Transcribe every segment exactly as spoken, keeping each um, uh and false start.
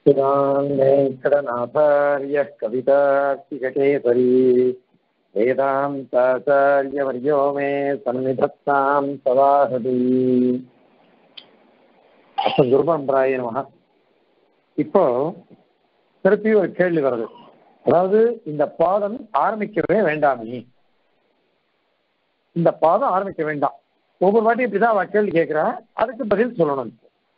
वेदान्तेङ्कटनाथार्यः कवितार्किककेसरी वेदान्ताचार्यवर्यो मे सन्निधत्तां सदाहृदि. அப்ப குருபரம்பராய நமஹ. இப்போ திருப்பி ஒரு கேள்வி வருது. அதாவது இந்த பாதம் ஆரம்பிக்கவே வேண்டாமே, இந்த பாதம் ஆரம்பிக்க வேண்டாம். ஒவ்வொரு வாட்டி இப்படிதான் அவ கேள்வி கேட்கிறா, அதுக்கு பதில் சொல்லணும்.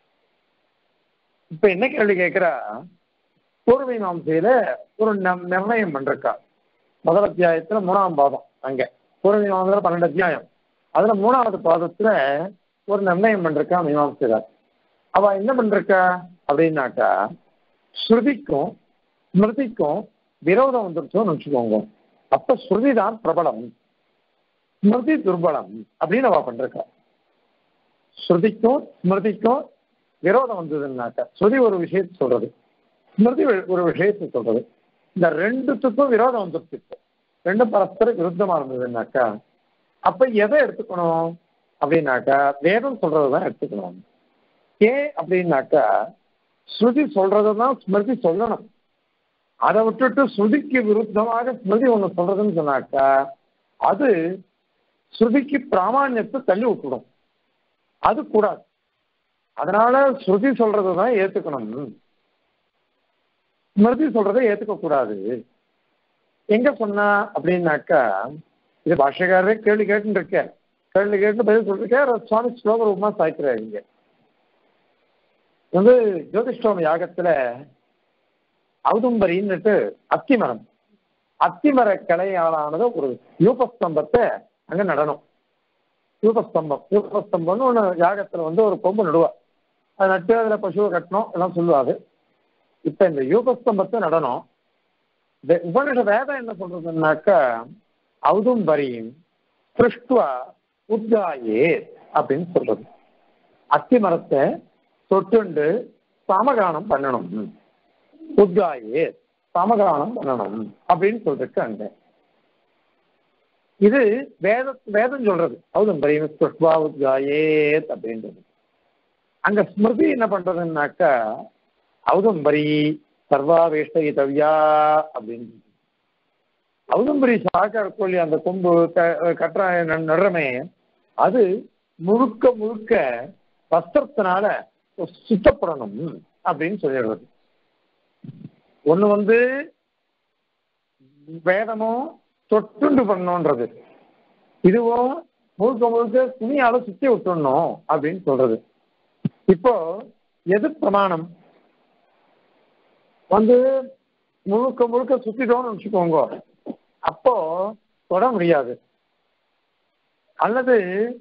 இப்ப என்ன கேள்வி கேட்கிறா, பூர்வ மீமாம்சையில ஒரு நிர்ணயம் பண்றக்கா. முதல் அத்தியாயத்துல மூணாம் பாதம், அங்க பூர்வ மீமாம்சையில பன்னெண்டு அத்தியாயம், அதுல மூணாவது பாதத்துல ஒரு நிர்ணயம் பண்றக்கா மீமாம்சையில. அவ என்ன பண்றக்கா அப்படின்னாக்கா, ஸ்ருதிக்கும் ஸ்மிருதிக்கும் விரோதம் வந்துருச்சோன்னு வச்சுக்கோங்க. அப்ப ஸ்ருதி தான் பிரபலம், ஸ்மிருதி துர்பலம் அப்படின்னு அவ பண்றக்கா. ஸ்ருதிக்கும் ஸ்மிருதிக்கும் விரோதம் வந்ததுன்னாக்கா, ஸ்ருதி ஒரு விஷயத்தை சொல்றது, ஸ்மிருதி ஒரு விஷயத்தை சொல்றது, இந்த ரெண்டுத்துக்கும் விரோதம் வந்துருச்சு, ரெண்டும் பரஸ்பர விருத்தமா இருந்ததுன்னாக்கா, அப்ப எதை எடுத்துக்கணும் அப்படின்னாக்கா, வேதம் சொல்றதுதான் எடுத்துக்கணும். ஏன் அப்படின்னாக்கா, ஸ்ருதி சொல்றதுதான் ஸ்மிருதி சொல்லணும். அதை விட்டுட்டு ஸ்ருதிக்கு விருத்தமாக ஸ்மிருதி ஒண்ணு சொல்றதுன்னு சொன்னாக்கா, அது ஸ்ருதிக்கு பிராமான்யத்தை தள்ளி விட்டுடும், அது கூடாது. அதனால ஸ்ருதி சொல்றதுதான் ஏத்துக்கணும், ஸ்மிருதி சொல்றதை ஏத்துக்க கூடாது. எங்க சொன்னா அப்படின்னாக்கா, இது பாஷ்யக்காரரே கேள்வி கேட்டு இருக்க, கேள்வி கேட்டு பதில் சொல்லிருக்க. சுவாமி ஸ்லோக ரூபமா சாய்க்கிறாரு. இங்க வந்து ஜோதிஷ்டோம யாகத்துல ஔதும்பரின்னுட்டு அத்திமரம், அத்திமர கிளையாளானது ஒரு யூபஸ்தம்பத்தை அங்க நடனம். யூபஸ்தம்பம், யூபஸ்தம்பம்னு ஒண்ணு யாகத்துல வந்து ஒரு கொம்பு நடுவா, அது நட்டு அதுல பசுவை கட்டணும் எல்லாம் சொல்லுவாரு. இப்ப இந்த யூபஸ்தம்பத்தை நடனம், உபனிஷ வேதம் என்ன சொல்றதுன்னாக்கா, ஔதும்பரியும் திருஷ்டுவா உத்காயே அப்படின்னு சொல்றது. அத்தி மரத்தை தொட்டுண்டு சாமகானம் பண்ணணும், உத்காயே சாமகானம் பண்ணணும் அப்படின்னு சொல்றதுக்கு அங்க இது வேத வேதம் சொல்றது. ஔதும்பரியும் திருஷ்டுவா உத்காயே அப்படின்றது. அங்க ஸ்மிருதி என்ன பண்றதுன்னாக்கா, ஔதும்பரி சர்வாவேஷ்டயிதவ்யா அப்படின்னு. ஔதும்பரி சாக்கா இருக்கொள்ளி, அந்த கொம்பு கட்டுற நடுறமே, அது முழுக்க முழுக்க வஸ்திரத்தினால சுத்தப்படணும் அப்படின்னு சொல்லிடுறது. ஒண்ணு வந்து வேதமும் தொட்டுண்டு பண்ணணுன்றது, இதுவும் முழுக்க முழுக்க துணியால சுத்தி விட்டுடணும் அப்படின்னு சொல்றது. இப்போ எது பிரமாணம் வந்து முழுக்க முழுக்க சுத்திட்டோம்னு வச்சுக்கோங்க, அப்போ தொட முடியாது. அல்லது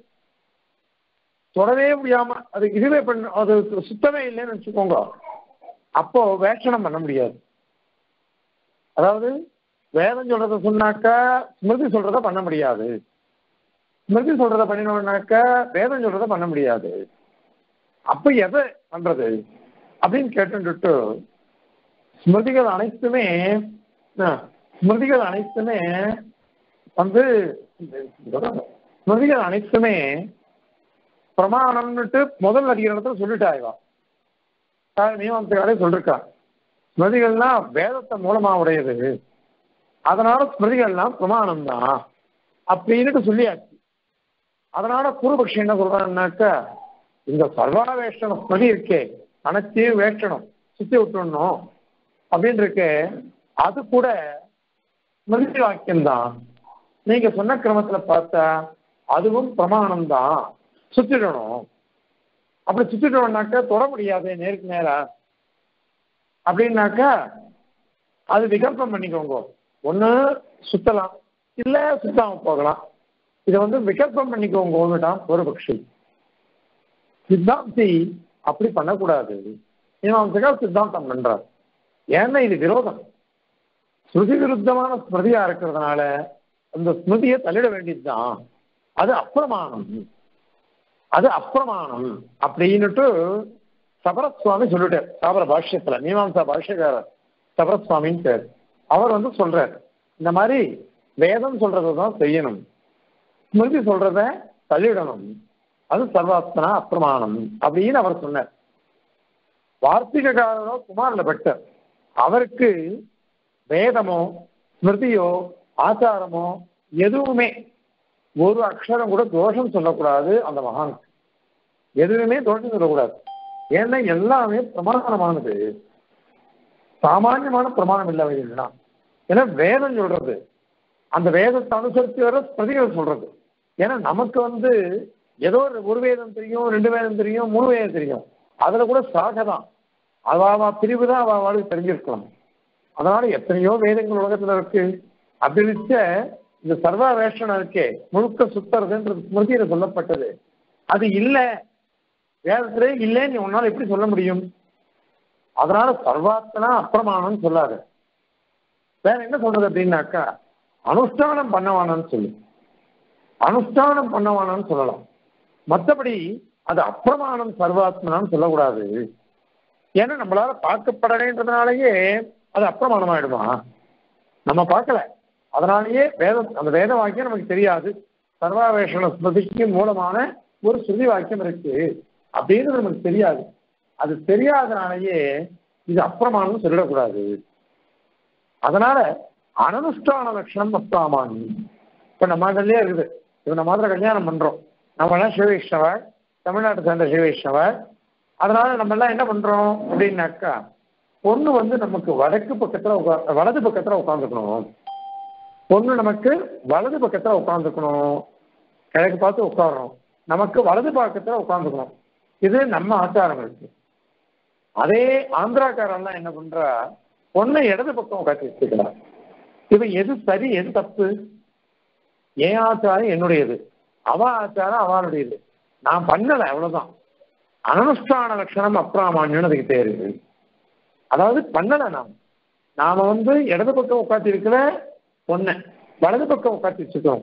தொடவே முடியாம அது இதுவே பண்ண, அது சுத்தமே இல்லைன்னு வச்சுக்கோங்க, அப்போ வேஷனம் பண்ண முடியாது. அதாவது வேதம் சொல்றத சொன்னாக்கா ஸ்மிருதி சொல்றத பண்ண முடியாது, ஸ்மிருதி சொல்றத பண்ணினோம்னாக்கா வேதம் சொல்றத பண்ண முடியாது. அப்ப எதை பண்றது அப்படின்னு கேட்டுட்டு, ஸ்மிருதிகள் அனைத்துமே ஸ்மிருதிகள் அனைத்துமே வந்து ஸ்மிருதிகள் அனைத்துமே பிரமாணம்னுட்டு முதல் அதிகாரத்தில் சொல்லிட்டாய்வா. மீமாம்சையாலே சொல்லிருக்கா, ஸ்மிருதிகள்லாம் வேதத்தை மூலமா உடையது, அதனால ஸ்மிருதிகள்லாம் பிரமாணம் தான் அப்படின்னுட்டு சொல்லியாச்சு. அதனால பூர்வபக்ஷி என்ன சொல்றான்னாக்கா, இந்த சர்வாவேஷனம் ஸ்மிருதி இருக்கே, அனைத்தையும் வேஷனம் சுத்தி விட்டுணும் அப்படின்னு இருக்கு, அது கூட ஸ்மிருதி வாக்கியம்தான். நீங்க சொன்ன கிரமத்துல பார்த்தா அதுவும் பிரமாணம் தான், சுத்திடணும். அப்படி சுத்திட்டோம்னாக்கா தொட முடியாது நேருக்கு நேரா அப்படின்னாக்கா, அது விகல்பம் பண்ணிக்கோங்க. ஒண்ணு சுத்தலாம், இல்ல சுத்தாம போகலாம். இதை வந்து விகல்பம் பண்ணிக்கோங்கன்னுட்டான் ஒரு பக்ஷி. சித்தாந்தி அப்படி பண்ணக்கூடாது, மீமாம்சகர் சித்தாந்தம் பண்றார். ஏன்னா இது விரோதம், ஸ்ருதி விருத்தமான ஸ்மிருதியா இருக்கிறதுனால அந்த ஸ்மிருதியை தள்ளிட வேண்டியதுதான். அது அப்பிரமாணம், அது அப்பிரமாணம் அப்படின்னுட்டு சபரசுவாமி சொல்லிட்டார். சாபர பாஷ்யத்துல, மீமாம்சா பாஷ்யக்காரர் சபரசுவாமின்னு பேர். அவர் வந்து சொல்றார், இந்த மாதிரி வேதம் சொல்றதான் செய்யணும், ஸ்மிருதி சொல்றத தள்ளிடணும், அது சர்வாத்மனா அப்பிரமாணம் அப்படின்னு அவர் சொன்னார். வார்த்திகக்காரரோ குமாரில பட்டர், அவருக்கு வேதமோ ஸ்மிருதியோ ஆச்சாரமோ எதுவுமே ஒரு அக்ஷரம் கூட தோஷம் சொல்லக்கூடாது. அந்த மகானுக்கு எதுவுமே தோஷம் சொல்லக்கூடாது. ஏன்னா எல்லாமே பிரமாணமானது, சாமானியமான பிரமாணம் இல்லை இல்லைன்னா. ஏன்னா வேதம் சொல்றது, அந்த வேதத்தை அனுசரித்து வர ஸ்மிருதிகள் சொல்றது. ஏன்னா நமக்கு வந்து ஏதோ ஒரு வேதம் தெரியும், ரெண்டு வேதம் தெரியும், மூணு வேதம் தெரியும், அதுல கூட சாக தான், அவ பிரிவு தான் அவ வாழ்க்கை தெரிஞ்சிருக்கலாம். அதனால எத்தனையோ வேதங்கள் உலகத்துல இருக்கு. அப்படி வச்ச இந்த சர்வ வேஷனம் இருக்கே, முழுக்க சுத்தறதுன்றது ஸ்மிருதியில சொல்லப்பட்டது. அது இல்லை, வேதத்திலே இல்லைன்னு நீ உன்னால எப்படி சொல்ல முடியும்? அதனால சர்வாத்தனா அப்பிரமாணம்னு சொல்லாது. வேற என்ன சொல்றது அப்படின்னாக்கா, அனுஷ்டானம் பண்ணவானான்னு சொல்லு, அனுஷ்டானம் பண்ணவானான்னு சொல்லலாம். மற்றபடி அது அப்பிரமாணம் சர்வாத்மனான்னு சொல்லக்கூடாது. ஏன்னா நம்மளால பார்க்கப்படலைன்றதுனாலயே அது அப்பிரமாணம் ஆயிடுமா? நம்ம பார்க்கல, அதனாலேயே வேத அந்த வேத வாக்கியம் நமக்கு தெரியாது. சர்வாவேஷண ஸ்மிருதிக்கு மூலமான ஒரு ஸ்ருதி வாக்கியம் இருக்கு அப்படின்னு நமக்கு தெரியாது. அது தெரியாதனாலேயே இது அப்பிரமாணம் சொல்லிடக்கூடாது. அதனால அனனுஷ்டான லட்சணம் அப்பிராமான்யம். இப்ப நம்ம அதுலயே இருக்குது. இப்ப நம்ம மாதிரி கல்யாணம் பண்றோம், நம்ம எல்லாம் சிவ வைஷ்ணவர், தமிழ்நாட்டை சேர்ந்த சிவ வைஷ்ணவர். அதனால நம்ம எல்லாம் என்ன பண்றோம் அப்படின்னாக்கா, பொண்ணு வந்து நமக்கு வடக்கு பக்கத்துல உட்கா வலது பக்கத்துல உட்காந்துக்கணும், பொண்ணு நமக்கு வலது பக்கத்துல உட்காந்துக்கணும், கிழக்கு பார்த்து உட்காரணும், நமக்கு வலது பக்கத்துல உட்காந்துக்கணும். இது நம்ம ஆச்சாரம் இருக்கு. அதே ஆந்திராக்காரெல்லாம் என்ன பண்றா, பொண்ணை இடது பக்கம் உட்காந்து வச்சுக்கிறார். இப்ப எது சரி எது தப்பு? என் ஆச்சாரம் என்னுடையது, அவ ஆச்சாரம் அவளுடையது. நான் பண்ணல, அவ்வளவுதான். அனனுஷ்டான லட்சணம் அப்பிராமான்யம் அதுக்கு பேரு. அதாவது பண்ணல, நாம் நாம வந்து இடது பக்கம் உட்காந்து இருக்கிற பொண்ணை வலது பக்கம் உட்காந்து வச்சுக்கிறோம்.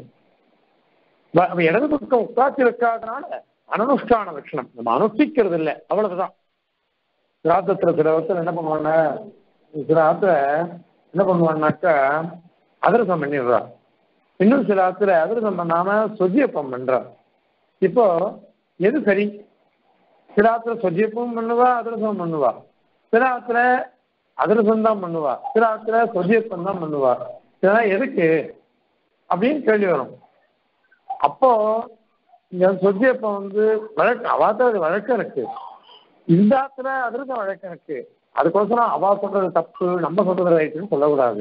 இடது பக்கம் உட்காந்து இருக்காதனால அனனுஷ்டான லட்சணம் நம்ம அனுஷ்டிக்கிறது இல்லை, அவ்வளவுதான். சிராத்தத்துல சில வருஷம் என்ன பண்ணுவாங்க, சில ஆத்துல என்ன பண்ணுவான்னாக்கா அதிரசம் பண்ணிடுறா, இன்னும் சில ஆத்துல அதிரசம் பண்ணாம சொஜியப்பம் பண்றா. இப்போ எது சரி? சில ஆத்துல சொஜியப்பம் பண்ணுவா, அதிரசம் பண்ணுவா. சில ஆத்துல அதிரசம் தான் பண்ணுவா, சில ஆத்துல சொஜியப்பம் தான் பண்ணுவா. இதெல்லாம் எதுக்கு அப்படின்னு கேள்வி வரும். அப்போ இங்க சொஜியப்பம் வந்து வழக்கு அவாத்த வழக்கம் இருக்கு, இந்த ஆத்துல அதிரசம் வழக்கம் இருக்கு. அதுக்கோசரம் அவா சொல்றது தப்பு, நம்ம சொல்றது ரைட்டுன்னு சொல்லக்கூடாது.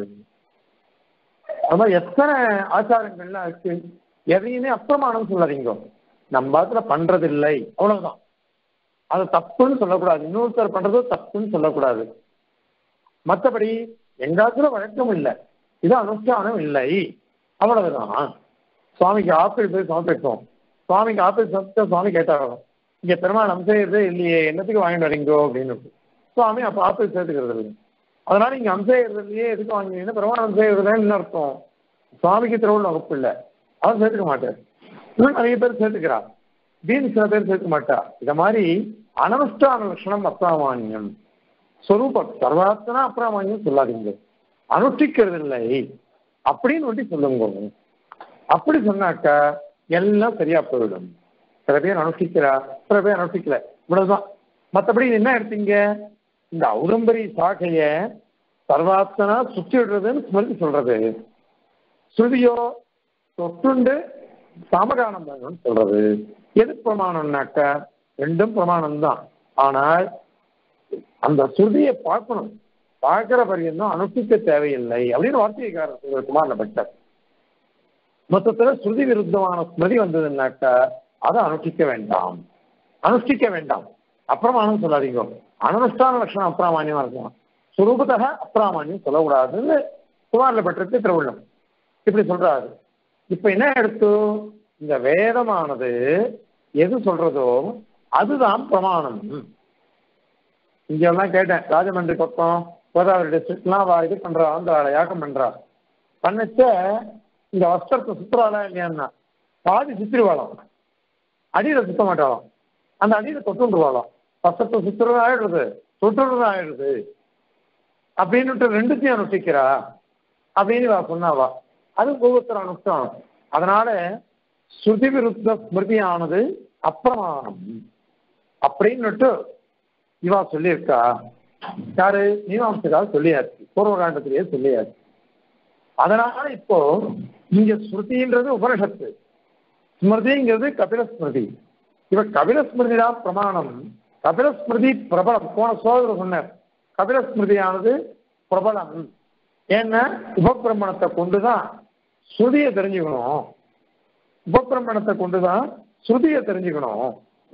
அது மாதிரி எத்தனை ஆச்சாரங்கள்லாம் இருக்கு, எதையுமே அப்பிரமாணம் சொல்லாதீங்க. நம்ம ஆத்துல பண்றது இல்லை, அவ்வளவுதான். அது தப்புன்னு சொல்லக்கூடாது, இன்னொருத்தர் பண்றது தப்புன்னு சொல்லக்கூடாது. மற்றபடி எங்காத்துல வழக்கம் இல்லை, இது அனுஷ்டானம் இல்லை, அவ்வளவுதான். சுவாமிக்கு ஆப்பிள் போய் சமர்ப்பிப்போம், சுவாமிக்கு ஆப்பிள் சமர்ப்பிச்சா சுவாமி கேட்டாலும் இங்க பெருமாள் அம்சையதே இல்லையே, என்னத்துக்கு வாங்கிட்டு வரீங்கோ அப்படின்னு சுவாமி அப்ப ஆப்பிள் சேர்த்துக்கிறது இல்லை. அதனால இங்க அம்சையறதுலயே எதுக்கு வாங்கினீங்கன்னா பெருமாள் அம்சையறதுன்னு அர்த்தம். சுவாமிக்கு திருவுள்ள வகுப்பு இல்லை, அவன் சேர்த்துக்க மாட்டார். இன்னும் நிறைய பேர் சேர்த்துக்கிறார், தீன் சில பேர் சேர்த்துக்க மாட்டா. இத மாதிரி அனனுஷ்டான லட்சணம் அப்பிராமான்யம், சொரூபம் சர்வாத்தனா அப்பிராமான்யம் சொல்லாதீங்க, அனுஷ்டிக்கிறது இல்லை அப்படின்னு ஒட்டி சொல்லுங்க. அப்படி சொன்னாக்கா எல்லாம் சரியா போயிடும். சில பேர் அனுஷ்டிக்கிறா, சில பேர் அனுஷ்டிக்கல, இவ்வளவுதான். மற்றபடி என்ன எடுத்தீங்க, இந்த ஔரம்பரி சாகைய சர்வாத்தனா சுற்றி விடுறதுன்னு ஸ்மிருதி சொல்றது, ஸ்ருதியோ தொட்டுண்டு சாமகானம் பண்ணணும்னு சொல்றது. எது பிரமாணம்னாக்கா ரெண்டும் பிரமாணம் தான். ஆனால் அந்த ஸ்ருதியை பார்க்கணும், பார்க்கிற பரியந்தம் அனுஷ்டிக்க தேவையில்லை அப்படின்னு வார்த்தைக்காரர் குமாரில பட்டார். மொத்தத்துல ஸ்ருதி விருத்தமான ஸ்மிருதி வந்ததுன்னாக்கா அதை அனுஷ்டிக்க வேண்டாம், அனுஷ்டிக்க வேண்டாம், அப்பிரமாணம் சொல்லாதீங்க. அனனுஷ்டான லட்சணம் அப்பிராமான்யமா இருக்கலாம், சுரூபத்தக அப்பிராமான்யம் சொல்லக்கூடாதுன்னு குமாரில பட்டருக்கு திருவுள்ளம் இப்படி சொல்றாரு. இப்ப என்ன எடுத்து, இந்த வேதமானது எது சொல்றதோ அதுதான் பிரமாணம். இங்க எல்லாம் கேட்டேன், ராஜமன்றி பக்கம் கோதாவரி டிஸ்ட்ரிக்ட்லாம் இது பண்றா, ஆந்திரால யாக்கம் பண்றா, பண்ணச்ச இந்த வஸ்திரத்தை சுத்துறாளா இல்லையான்னா பாதி சுத்திருவாளாம், அடியில சுத்த மாட்டாளாம், அந்த அடியில தொட்டுருவாளாம். வஸ்திரத்தை சுத்துறது ஆயிடுறது, தொட்டுறது ஆயிடுது அப்படின்னு ரெண்டுத்தையும் அனுஷ்டிக்கிறா அப்படின்னு சொன்னாவா. அது ஒவ்வொருத்தர் அனுஷ்டானம். அதனால ஸ்ருதி விருத்த ஸ்மிருதியானது அப்பிரமாணம் அப்படின்னுட்டு இவா சொல்லியிருக்கா. யாரு? மீமாம்சக்காக சொல்லியாச்சு, பூர்வகாண்டத்திலேயே சொல்லியாச்சு. அதனால இப்போ இங்க ஸ்மிருதின்றது உபனிஷத்து, ஸ்மிருதிங்கிறது கபில ஸ்மிருதி. இவ கபில ஸ்மிருதி தான் பிரமாணம். கபில ஸ்மிருதி பிரபலம். போன சோதரர் சொன்னார் கபில ஸ்மிருதியானது பிரபலம். ஏன்னா உபபிரமணத்தை கொண்டுதான் ஸ்ருதியை தெரிஞ்சுக்கணும், உபபிரமணத்தை கொண்டுதான் ஸ்ருதியை தெரிஞ்சுக்கணும்.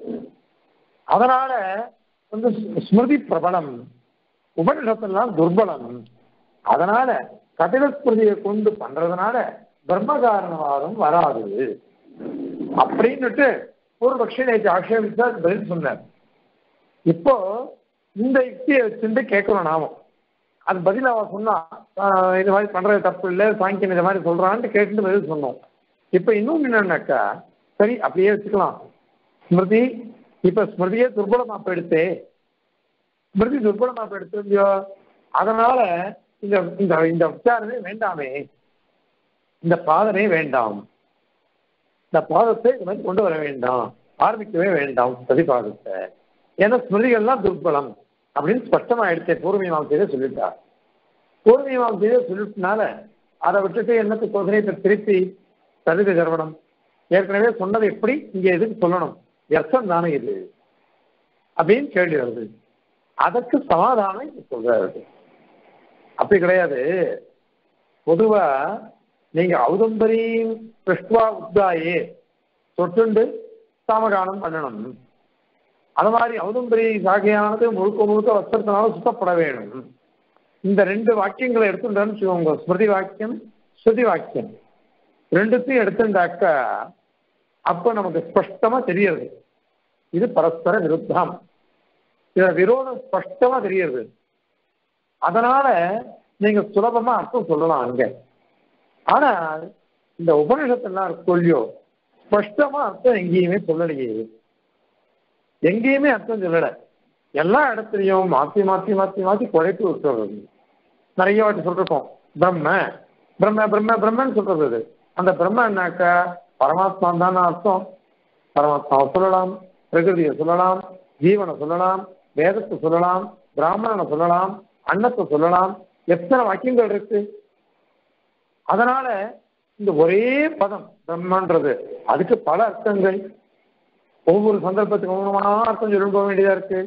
அதனால வந்து ஸ்மிருதி பிரபலம், உபனிஷத்தெல்லாம் துர்பலம். அதனால கபில ஸ்மிருதியை கொண்டு பண்றதுனால பிரம்மகாரணவாதம் வராது அப்படின்னுட்டு பூர்வபக்ஷி நேற்று ஆட்சேபிச்சா பதில் சொன்னார். இப்போ இந்த யுக்தியை வச்சுட்டு கேட்கிறோம் நாமும். அது பதில் அவ சொன்னா இது மாதிரி பண்றது தப்பு இல்லை, சாங்கியம் இந்த மாதிரி சொல்றான்ட்டு கேட்டுட்டு பதில் சொன்னோம். இப்ப இன்னும் என்னன்னாக்கா, சரி அப்படியே வச்சுக்கலாம் ஸ்மிருதி. இப்ப ஸ்மிருதியே துர்பலமாப்ப எடுத்தே, ஸ்மிருதி துர்பலமாப்ப எடுத்திருந்தியோ, அதனால இந்த இந்த இந்த விசாரணை வேண்டாமே, இந்த பாதனை வேண்டாம், இந்த பாதத்தை இந்த மாதிரி கொண்டு வர வேண்டாம், ஆரம்பிக்கவே வேண்டாம் பிரதிபாதத்தை. ஏன்னா ஸ்மிருதிகள்லாம் துர்பலம் அப்படின்னு ஸ்பஷ்டமா எடுத்தேன். பூர்வீமாம்சையிலே சொல்லிட்டார். பூர்வீமாம்சையிலே சொல்லிட்டனால அதை விட்டுட்டு என்னத்துக்கு சோதனை திருப்பி தலித கர்வனம் ஏற்கனவே சொன்னது எப்படி இங்க எதுக்கு சொல்லணும், வியர்த்தம் தானே இது அப்படின்னு கேள்வி வருது. அதற்கு சமாதானம் சொல்றாரு. அப்படி கிடையாது. பொதுவா நீங்க ஔதம்பரி பிருஷ்டுவா உத்தாயே தொட்டுண்டு சாமகானம் பண்ணணும். அது மாதிரி ஔதம்பரி சாகையானது முழுக்க முழுக்க வஸ்திரத்தினால சுத்தப்பட வேணும். இந்த ரெண்டு வாக்கியங்களை எடுத்துட்டோன்னு வச்சுக்கோங்க, ஸ்மிருதி வாக்கியம் ஸ்ருதி வாக்கியம் ரெண்டுத்தையும் எடுத்துட்டாக்கா அப்ப நமக்கு ஸ்பஷ்டமா தெரியுது இது பரஸ்பர விருத்தம், இத விரோதம் ஸ்பஷ்டமா தெரியுது. அதனால நீங்க சுலபமா அர்த்தம் சொல்லலாம் அங்க. ஆனா இந்த உபநிஷத்தெல்லாம் சொல்லியோ ஸ்பஷ்டமா அர்த்தம் எங்கேயுமே சொல்லலையே, எங்கேயுமே அர்த்தம் சொல்லல. எல்லா இடத்துலையும் மாத்தி மாத்தி மாத்தி மாத்தி குழைப்பு விட்டுறது. நிறைய வாட்டி சொல்றோம் பிரம்ம பிரம்ம பிரம்ம பிரம்மன்னு சொல்றது. அந்த பிரம்ம என்னாக்கா பரமாத்மா தான் அர்த்தம். பரமாத்மாவை சொல்லலாம், பிரகிருதியை சொல்லலாம், ஜீவனை சொல்லலாம், வேதத்தை சொல்லலாம், பிராமணனை சொல்லலாம், அன்னத்தை சொல்லலாம், எத்தனை வாக்கியங்கள் இருக்கு. அதனால இந்த ஒரே பதம் பிரம்மன்றது அதுக்கு பல அர்த்தங்கள், ஒவ்வொரு சந்தர்ப்பத்துக்கு ஒவ்வொருமான அர்த்தம் சொல்லி போக வேண்டியதா இருக்கு.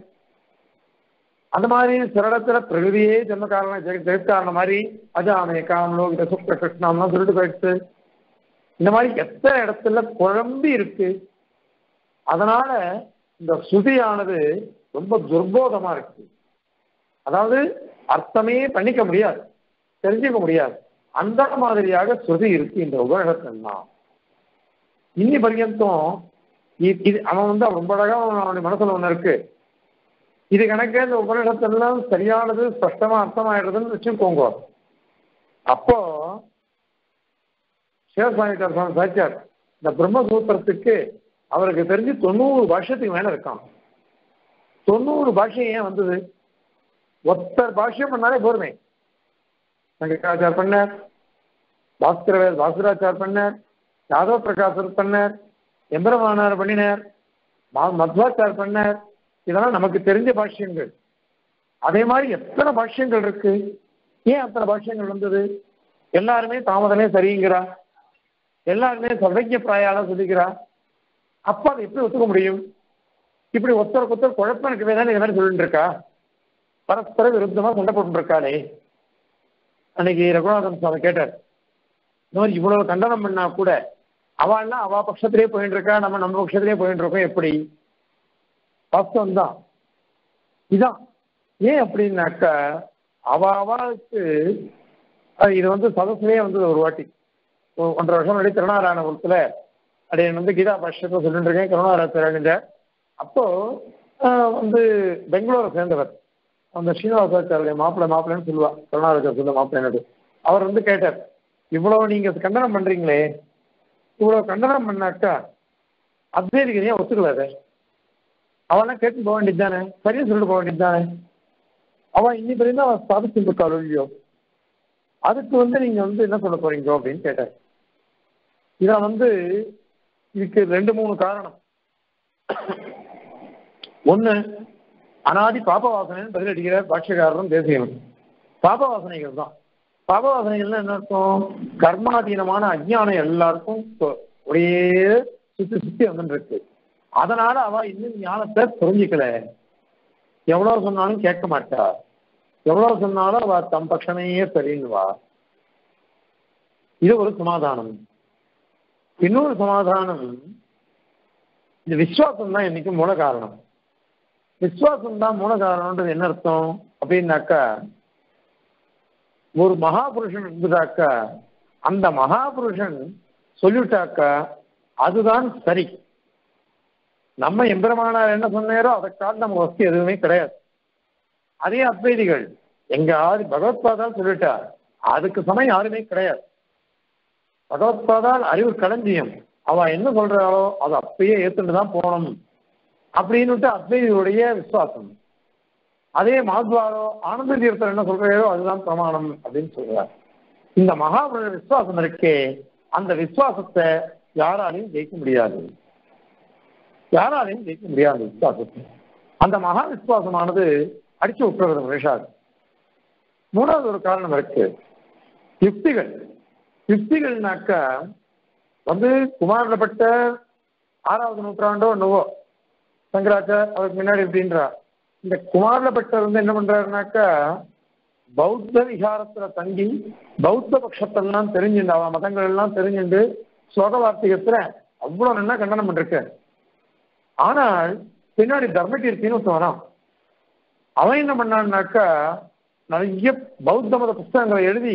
அந்த மாதிரி சிரடத்துல பிரகிருதியே ஜென்ம காரணம் ஜெகத்காரணம் மாதிரி அஜாமே காமலோகித சுப்ர கிருஷ்ணாம்லாம் சொல்லிட்டு போயிடுச்சு. இந்த மாதிரி எத்தனை இடத்துல குழம்பி இருக்கு. அதனால இந்த ஸ்ருதியானது ரொம்ப துர்போதமா இருக்கு. அதாவது அர்த்தமே பண்ணிக்க முடியாது, தெரிஞ்சுக்க முடியாது. அந்த மாதிரியாக ஸ்ருதி இருக்கு இந்த உபநிஷத்தெல்லாம். இன்னி பர்யந்தம் இது அவன் வந்து ரொம்ப அழகா அவனுடைய மனசுல ஒண்ணு இருக்கு. இது கணக்கே இந்த உபநிஷத்தெல்லாம் சரியானது ஸ்பஷ்டமா அர்த்தமாயிடுறதுன்னு வச்சுக்கோங்க. அப்போ சிவசாமிக்கார் சுவாமி சாய்ச்சார் இந்த பிரம்மசூத்திரத்துக்கு அவருக்கு தெரிஞ்சு தொண்ணூறு பாஷ்யத்துக்கு மேல இருக்கான். தொண்ணூறு பாஷ்யம் ஏன் வந்தது? ஒத்தர் பாஷ்யம் பண்ணாலே போருமே. சங்கராச்சார் பண்ணார், பாஸ்கரவேர் பாஸ்கராச்சார் பண்ணார், யாதவ பிரகாசர் பண்ணார், எம்பெருமானார் பண்ணினார், மத்வாச்சார் பண்ணார். இதெல்லாம் நமக்கு தெரிஞ்ச பாஷ்யங்கள். அதே மாதிரி எத்தனை பாஷ்யங்கள் இருக்கு. ஏன் அத்தனை பாஷ்யங்கள் வந்தது? எல்லாருமே தாமதமே சரிங்கிறா, எல்லாருமே சர்வஜ பிராயால சொல்லிக்கிறா. அப்ப அதை எப்படி ஒத்துக்க முடியும்? இப்படி ஒருத்தருக்கு ஒருத்தர் குழப்பம் இருக்கவே தானே இந்த மாதிரி சொல்லிட்டு இருக்கா. பரஸ்பர விருத்தமா சண்டை போட்டு இருக்காளே. அன்னைக்கு ரகுநாதன் சுவாமி கேட்டார், இந்த மாதிரி இவ்வளவு கண்டனம் பண்ணா கூட அவள்லாம் அவ பட்சத்திலே போயிட்டு இருக்கா, நம்ம நம்ம பட்சத்திலே போயிட்டு இருக்கோம், எப்படி? வாஸ்தவம் தான் இதான். ஏன் அப்படின்னாக்க அவ அவளுக்கு இது வந்து சதஸ்லேயே வந்து ஒரு வாட்டி ஒன்றரை வருஷம் முன்னாடி திருநாராயணபுரத்துல அப்படியே வந்து கீதா பாஷ்யத்தை சொல்லிட்டு இருக்கேன். கருணாராச்சாரிய அப்போ வந்து பெங்களூரை சேர்ந்தவர் அந்த ஸ்ரீனிவாசாச்சாரிய மாப்பிள்ளை மாப்பிள்ளைன்னு சொல்லுவா, கருணாராச்சாரிய சொல்ல மாப்பிள்ளை. அவர் வந்து கேட்டார், இவ்வளவு நீங்க கண்டனம் பண்றீங்களே, இவ்வளவு கண்டனம் பண்ணாக்கா அத்வைதிகரையும் ஒத்துக்கலாத, அவெல்லாம் கேட்டு போக வேண்டியது தானே, சரியா சொல்லிட்டு போக வேண்டியது தானே. அவன் இன்னி பிறகு அவன் ஸ்தாபிச்சிருக்காள் இல்லையோ, அதுக்கு வந்து நீங்க வந்து என்ன சொல்ல போறீங்க அப்படின்னு கேட்டார். இத வந்து இதுக்கு ரெண்டு மூணு காரணம். ஒண்ணு, அனாதி பாப வாசனைன்னு பதில் அடிக்கிற பாட்சியக்காரரும் தேசியம். பாப வாசனைகள் தான். பாப வாசனைகள்னா என்ன அர்த்தம்? கர்மாதீனமான அஜ்ஞானம் எல்லாருக்கும் ஒரே சுத்தி சுத்தி வந்துட்டு இருக்கு. அதனால அவ இன்னும் ஞானத்தை புரிஞ்சிக்கல. எவ்வளவு சொன்னாலும் கேட்க மாட்டா. எவ்வளவு சொன்னாலும் அவ தம் பட்சமையே சரின்னுவா. இது ஒரு சமாதானம். இன்னொரு சமாதானம், இந்த விசுவாசம் தான் இன்னைக்கு மூல காரணம். விசுவாசம் தான் மூல காரணம்ன்றது என்ன அர்த்தம் அப்படின்னாக்கா, ஒரு மகாபுருஷன் இருந்ததாக்கா அந்த மகாபுருஷன் சொல்லிட்டாக்கா அதுதான் சரி. நம்ம எம்பெருமானார் என்ன சொன்னாரோ அதை காட்டு நம்ம வசதி எதுவுமே கிடையாது. அதே அத்வைதிகள் எங்க ஆதி பகவத்பாதால் சொல்லிட்டார், அதுக்கு சமயம் யாருமே கிடையாது. பகவத்பாதால் அறிவு களஞ்சியம், அவ என்ன சொல்றாளோ அதை அப்பயே ஏத்துட்டு தான் போகணும் அப்படின்னுட்டு அத்வைதிகளுடைய விசுவாசம். அதே மாத்வாரோ ஆனந்த தீர்த்தர் என்ன சொல்றாரோ அதுதான் பிரமாணம் அப்படின்னு சொல்றார். இந்த மகாபுருஷ விசுவாசம் இருக்கே, அந்த விசுவாசத்தை யாராலையும் ஜெயிக்க முடியாது. யாராலையும் ஜெயிக்க முடியாது விசுவாசத்தை. அந்த மகா விசுவாசமானது அடிச்சு விட்டுறது மனுஷாது. மூணாவது ஒரு காரணம் இருக்கு, யுக்திகள். யுக்திகள்னாக்க வந்து குமாரப்பட்ட ஆறாவது நூற்றாண்டோ என்னவோ சங்கராச்சார் அவருக்கு முன்னாடி எப்படின்றா, இந்த குமாரப்பட்டர் வந்து என்ன பண்றாருனாக்கா பௌத்த விகாரத்துல தங்கி பௌத்த பட்சத்தெல்லாம் தெரிஞ்சுண்டு அவன் மதங்கள் எல்லாம் தெரிஞ்சுண்டு ஸ்லோக வார்த்திகத்துல அவ்வளவு நல்லா கண்டனம் பண்ணிருக்க. ஆனால் பின்னாடி தர்மகீர்த்தின்னு ஒருத்தவனான், அவன் என்ன பண்ணான்னாக்கா நிறைய பௌத்த மத புஸ்தகங்களை எழுதி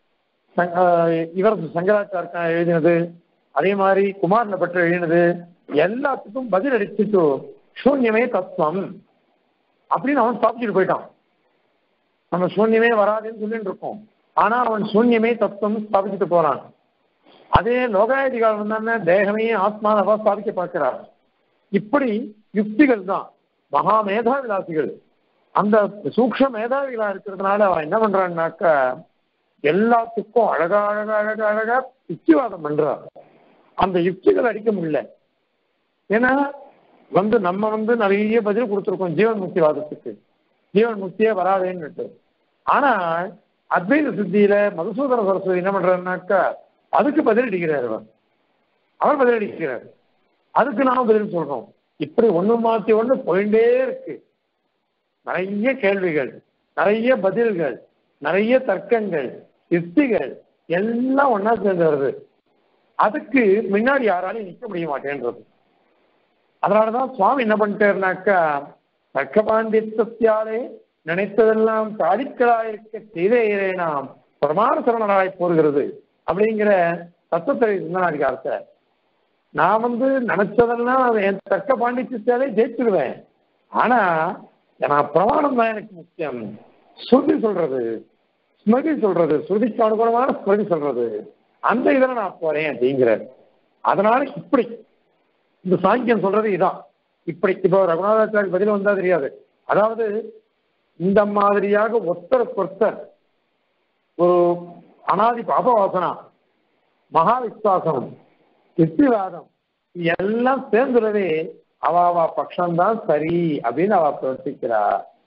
இவர் சங்கராச்சார எழுதினது, அதே மாதிரி குமாரில் பற்றி எழுதினது எல்லாத்துக்கும் பதில் அடிச்சுட்டு சூன்யமே தத்துவம் அப்படின்னு அவன் ஸ்தாபிச்சுட்டு போயிட்டான். நம்ம சூன்யமே வராதுன்னு சொல்லிட்டு இருக்கோம், ஆனா அவன் சூன்யமே தத்துவம் ஸ்தாபிச்சுட்டு போறான். அதே லோகாயதிகால் வந்தானே தேகமே ஆத்மானவா ஸ்தாபிக்க பார்க்கிறார். இப்படி யுக்திகள் தான் மகா மேதாவிலாசிகள். அந்த சூக்ஷ மேதாவிகளா இருக்கிறதுனால அவன் என்ன பண்றான்னாக்கா எல்லாத்துக்கும் அழகா அழகா அழகா அழகா யுக்திவாதம் பண்றான். அந்த யுக்திகள் அடிக்க முடியல. ஏன்னா வந்து நம்ம வந்து நிறைய பதில் கொடுத்துருக்கோம் ஜீவன் முக்திவாதத்துக்கு, ஜீவன் முக்தியே வராதேன்னு. ஆனா அத்வைத சித்தியில மதுசூதன சரஸ்வதி என்ன பண்றாருனாக்கா அதுக்கு பதில் அடிக்கிறார். அவர் அவர் பதில் அடிக்கிறார், அதுக்கு நாம பதில் சொல்றோம். இப்படி ஒண்ணு மாத்தி ஒண்ணு போயிட்டே இருக்கு. நிறைய கேள்விகள், நிறைய பதில்கள், நிறைய தர்க்கங்கள், யுக்திகள் எல்லாம் ஒன்னா சேர்ந்து வருது. அதுக்கு முன்னாடி யாராலையும் நிற்க முடிய மாட்டேன்றது. அதனாலதான் சுவாமி என்ன பண்ணிட்டாருனாக்கா தர்க்க பாண்டித்யாலே நினைத்ததெல்லாம் சாதிக்கலாயிருக்க செய்தே நாம் பிரமாண சரணராய் போகிறது அப்படிங்கிற தத்துவத்தை சிந்தனாதிகாரத்தை நான் வந்து நினைச்சதெல்லாம் என் தர்க்க பாண்டித்யாலே ஜெயிச்சிருவேன். ஆனா நான் பிரமாணம் தான் எனக்கு முக்கியம். ஸ்ருதி சொல்றது, ஸ்மிருதி சொல்றது, ஸ்ருதிக்கு அனுகுணமான ஸ்மிருதி சொல்றது, அந்த இதில் நான் போறேன் அப்படிங்கிறார். அதனால இப்படி இந்த சாங்கியம் சொல்றது இதான். இப்படி இப்போ ரகுநாதாச்சாரி பதில் வந்தா தெரியாது. அதாவது இந்த மாதிரியாக ஒத்தருக்கொத்தர் ஒரு அனாதி பாபவாசனா, மகா விஸ்வாசம், யுக்திவாதம் எல்லாம் சேர்ந்துடவே அவ பட்சம்தான் சரி அப்படின்னு அவ பிரவர்த்திக்கிறா.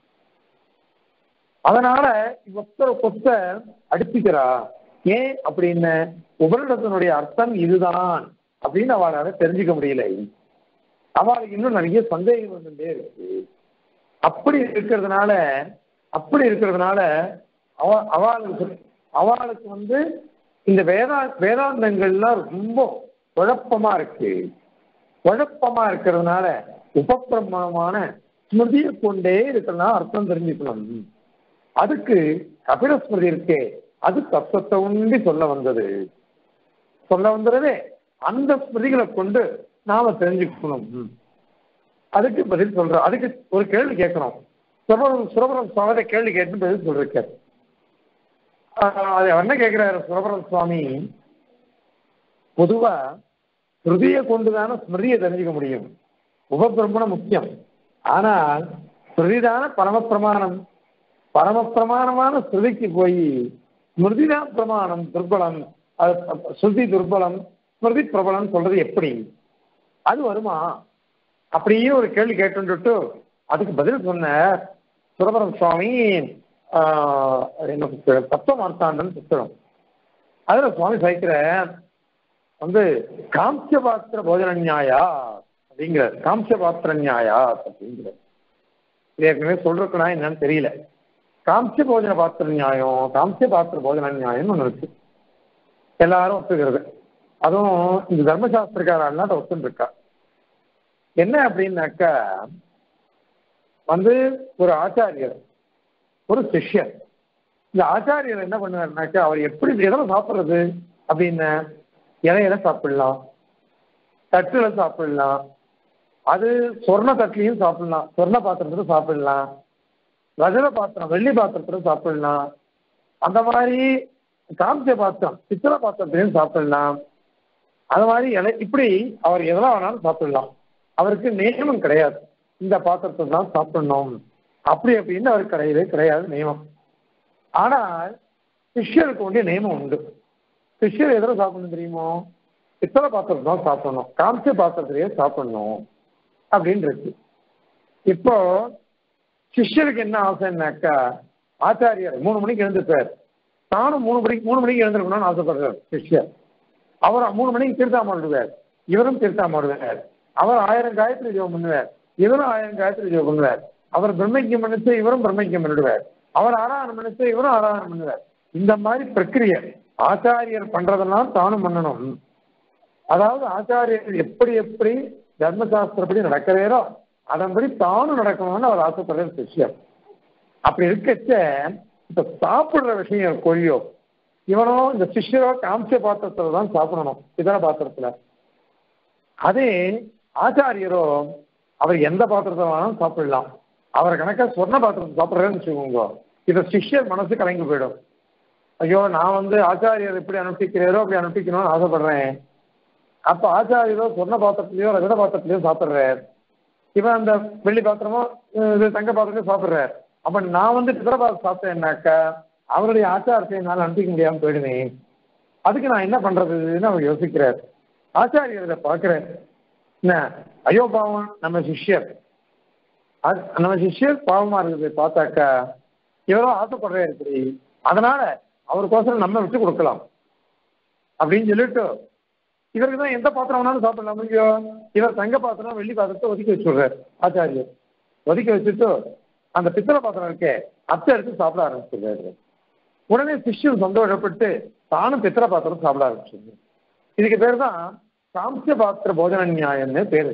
அதனால ஒத்தருக்கொத்த அடிச்சுக்கிறா. ஏன் அப்படின்னு உபரிடத்தினுடைய அர்த்தம் இதுதான் அப்படின்னு அவளால தெரிஞ்சுக்க முடியல. அவளுக்கு இன்னும் நிறைய சந்தேகம் வந்துட்டே இருக்கு. அப்படி இருக்கிறதுனால அப்படி இருக்கிறதுனால அவ அவளுக்கு அவளுக்கு வந்து இந்த வேதா வேதாந்தங்கள்லாம் ரொம்ப குழப்பமா இருக்கு. குழப்பமா இருக்கிறதுனால உபப்பிரமாணமான ஸ்மிருதியை கொண்டே இருக்கிறதுனால அர்த்தம் தெரிஞ்சுக்கணும். அதுக்கு கபிலஸ்மிருதி இருக்கே அது தத்துவத்தை உண்டி சொல்ல வந்தது. சொல்ல வந்ததே அந்த ஸ்மிருதிகளை கொண்டு நாம தெரிஞ்சுக்கணும். அதுக்கு பதில் சொல்றோம். அதுக்கு ஒரு கேள்வி கேட்கணும். சுரபரம் சுரபரம் சுவாமி கேள்வி கேட்டு பதில் சொல்றாரு. அது என்ன கேட்கிறாரு சுரபரம் சுவாமி, பொதுவா ஸ்ருதியை கொண்டுதான ஸ்மிருதியை தெரிஞ்சுக்க முடியும். உபபிரமணம் முக்கியம். ஆனால் ஸ்ருதிதான பரமப்பிரமாணம். பரமப்பிரமாணமான ஸ்ருதிக்கு போய் ஸ்மிருதிதான் பிரமாணம் துர்பலம், அது ஸ்ருதி துர்பலம், ஸ்மிருதி பிரபலம் சொல்றது எப்படி? அது வருமா? அப்படியே ஒரு கேள்வி கேட்டுட்டு அதுக்கு பதில் சொன்ன சுரபரம் சுவாமி என்ன புத்தகம், தத்துவ மார்த்தாண்டன் புத்தகம். அதுல சுவாமி சாய்க்கிற வந்து காம்சிய பாத்திர போஜன நியாயா அப்படிங்கிற, காம்சிய பாத்திர நியாயா அப்படிங்கிற. ஏற்கனவே சொல்றதுக்குன்னா என்னன்னு தெரியல. காம்சிய போஜன பாத்திர நியாயம், காம்சிய பாத்திர போஜன நியாயம்னு ஒண்ணு இருக்கு, எல்லாரும் ஒத்துக்கிறது. அதுவும் இந்த தர்மசாஸ்திரக்காரெல்லாம் அதை ஒத்துன்னு இருக்கா. என்ன அப்படின்னாக்கா வந்து ஒரு ஆச்சாரியர் ஒரு சிஷ்யர். இந்த ஆச்சாரியர் என்ன பண்ணுவாருனாக்கா அவர் எப்படி எதில் சாப்பிட்றது அப்படின்னு, இலையில சாப்பிடலாம், தட்டுல சாப்பிடலாம், அது சொர்ண தட்டுலையும் சாப்பிடலாம், சொர்ண பாத்திரத்துல சாப்பிடலாம், ரஜத பாத்திரம் வெள்ளி பாத்திரத்துல சாப்பிடலாம், அந்த மாதிரி காமிச்ச பாத்திரம் பித்தளை பாத்திரத்திலையும் சாப்பிடலாம், அது மாதிரி இலை இப்படி அவர் எதெல்லாம் வேணாலும் சாப்பிடலாம். அவருக்கு நியமம் கிடையாது, இந்த பாத்திரத்தை தான் சாப்பிடணும் அப்படி அப்படின்னு அவருக்கு கிடையவே கிடையாது நியமம். ஆனால் சிஷ்யருக்கு வேண்டிய நியமம் உண்டு. சிஷ்யர் எதில் சாப்பிடணும் தெரியுமோ, பித்தளை பாத்திரத்தை தான் சாப்பிடணும், காமிச்ச பாத்திரத்திலேயே சாப்பிடணும் அப்படின்னு இருக்கு. இப்போ சிஷ்யருக்கு என்ன ஆசைன்னாக்கா, ஆச்சாரியர் மூணு மணிக்கு எழுந்துப்பார், தானும் மூணு மணிக்கு மூணு மணிக்கு எழுந்திருக்கணும்னு ஆசைப்படுறார் சிஷ்யர். அவர் மூணு மணிக்கு தீர்த்தாமாடுவார், இவரும் தீர்த்தாமாடுவார். அவர் ஆயிரம் காயத்ரி ஜெபம் பண்ணுவார், இவரும் ஆயிரம் காயத்ரி ஜெபம் பண்ணுவார். அவர் பிரம்மக்கியம் பண்ணிச்சு, இவரும் பிரம்மக்கியம் பண்ணிடுவார். அவர் ஆராதனம் பண்ணிச்சு, இவரும் ஆராதனம் பண்ணுவார். இந்த மாதிரி பிரக்கிரியை ஆச்சாரியர் பண்றதெல்லாம் தானும் பண்ணணும். அதாவது ஆச்சாரியர் எப்படி எப்படி தர்மசாஸ்திரப்படி நடக்கிறேரோ அதன்படி தானும் நடக்கணும்னு அவர் ஆசைப்படுற சிஷ்யர். அப்படி இருக்கச்ச இப்ப சாப்பிடுற விஷயம் கொழியோ, இவனோ இந்த சிஷ்யரோ காமிச்ச பாத்திரத்துல தான் சாப்பிடணும், இதர பாத்திரத்துல. அதே ஆச்சாரியரோ அவர் எந்த பாத்திரத்தை வேணாலும் சாப்பிடலாம். அவர் கணக்கா சொர்ண பாத்திரத்தை சாப்பிட்றேன்னு வச்சுக்கோங்க, இதை சிஷ்யர் மனசு கலங்கி போயிடும். ஐயோ நான் வந்து ஆச்சாரியர் எப்படி அனுஷ்டிக்கிறேரோ அப்படி அனுஷ்டிக்கணும்னு ஆசைப்படுறேன். அப்ப ஆச்சாரியரோ சொர்ண பாத்திரத்திலையோ ரகத பாத்திரத்திலையோ சாப்பிட்றார், இவன் அந்த வெள்ளி பாத்திரமோ இது தங்க பாத்திரத்தையும் சாப்பிட்றார். அப்ப நான் வந்து பிதர பாத்திரம் சாப்பிட்டேன்னாக்கா அவருடைய ஆச்சாரத்தை என்னால் அனுப்பிக்க முடியாமல் போயிடுவேன். அதுக்கு நான் என்ன பண்றதுன்னு அவர் யோசிக்கிறார். ஆச்சாரியர் இதை பார்க்கிறார். என்ன ஐயோ பாவம் நம்ம சிஷ்யர், நம்ம சிஷ்யர் பாவமா இருக்குது பார்த்தாக்கா, இவரோ ஆசைப்படுறாரு இப்படி, அதனால அவருக்கோசரம் நம்ம விட்டு கொடுக்கலாம் அப்படின்னு சொல்லிட்டு இவருக்கு தான் எந்த பாத்திரம் வேணாலும் சாப்பிடலாம். ஐயோ இவர் தங்க பாத்திரம் வெள்ளி பாத்திரத்தை ஒதுக்கி வச்சுடுறாரு ஆச்சாரியர். ஒதுக்கி வச்சுட்டு அந்த பித்தளை பாத்திரம் இருக்கே அத்தை எடுத்து சாப்பிட ஆரம்பிச்சிடுறாரு. உடனே சிஷ்யன் சந்தோஷப்பட்டு தானும் பித்தளை பாத்திரம் சாப்பிட ஆரம்பிச்சிருது. இதுக்கு பேர் தான் காமிச்ச பாத்திர போஜன நியாயம்னு பேரு.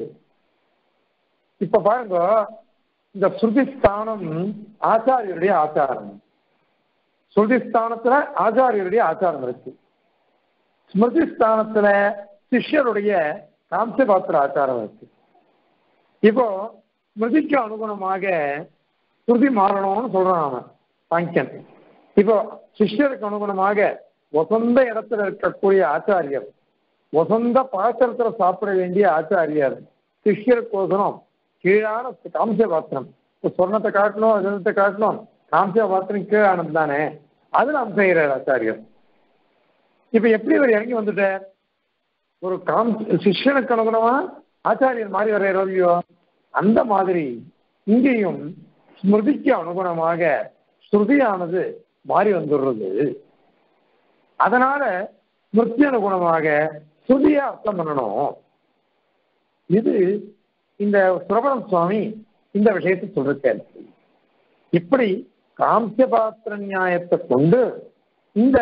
இப்ப பாருங்க, இந்த ஸ்ருதிஸ்தானம் ஆச்சாரியருடைய ஆச்சாரம், ஸ்ருதிஸ்தானத்துல ஆச்சாரியருடைய ஆச்சாரம் இருக்கு, ஸ்மிருதிஸ்தானத்துல சிஷ்யருடைய காமிச்ச பாத்திர ஆச்சாரம் இருக்கு. இப்போ ஸ்மிருதிக்கு அனுகுணமாக ஸ்ருதி மாறணும்னு சொல்றான் அவன் சாங்கியன். இப்போ சிஷ்யருக்கு அனுகுணமாக வசந்த இடத்துல இருக்கக்கூடிய ஆச்சாரியர், வசந்த பாத்திரத்துல சாப்பிட வேண்டிய ஆச்சாரியர் சிஷ்யருக்கோசரம் கீழான காமிச்ச பாத்திரம், சொர்ணத்தை காட்டணும் ரஜதத்தை காட்டணும், காமிச்ச பாத்திரம் கீழானது தானே, அது நாம் செய்கிறார் ஆச்சாரியர். இப்ப எப்படி இவர் இறங்கி வந்துட்டார், ஒரு காம் சிஷ்யனுக்கு அனுகுணமா ஆச்சாரியர் மாறி வர்ற இல்லையோ, அந்த மாதிரி இங்கேயும் ஸ்மிருதிக்கு அனுகுணமாக ஸ்ருதியானது மாறி வந்துடுறது. அதனால ஸ்மிருதி அனுகுணமாக ஸ்ருதியை அர்த்தம் பண்ணணும். இது இந்த சுரபரம் சுவாமி இந்த விஷயத்தை சொல்றார். இப்படி காமிச்ச பாத்திர நியாயத்தை கொண்டு இந்த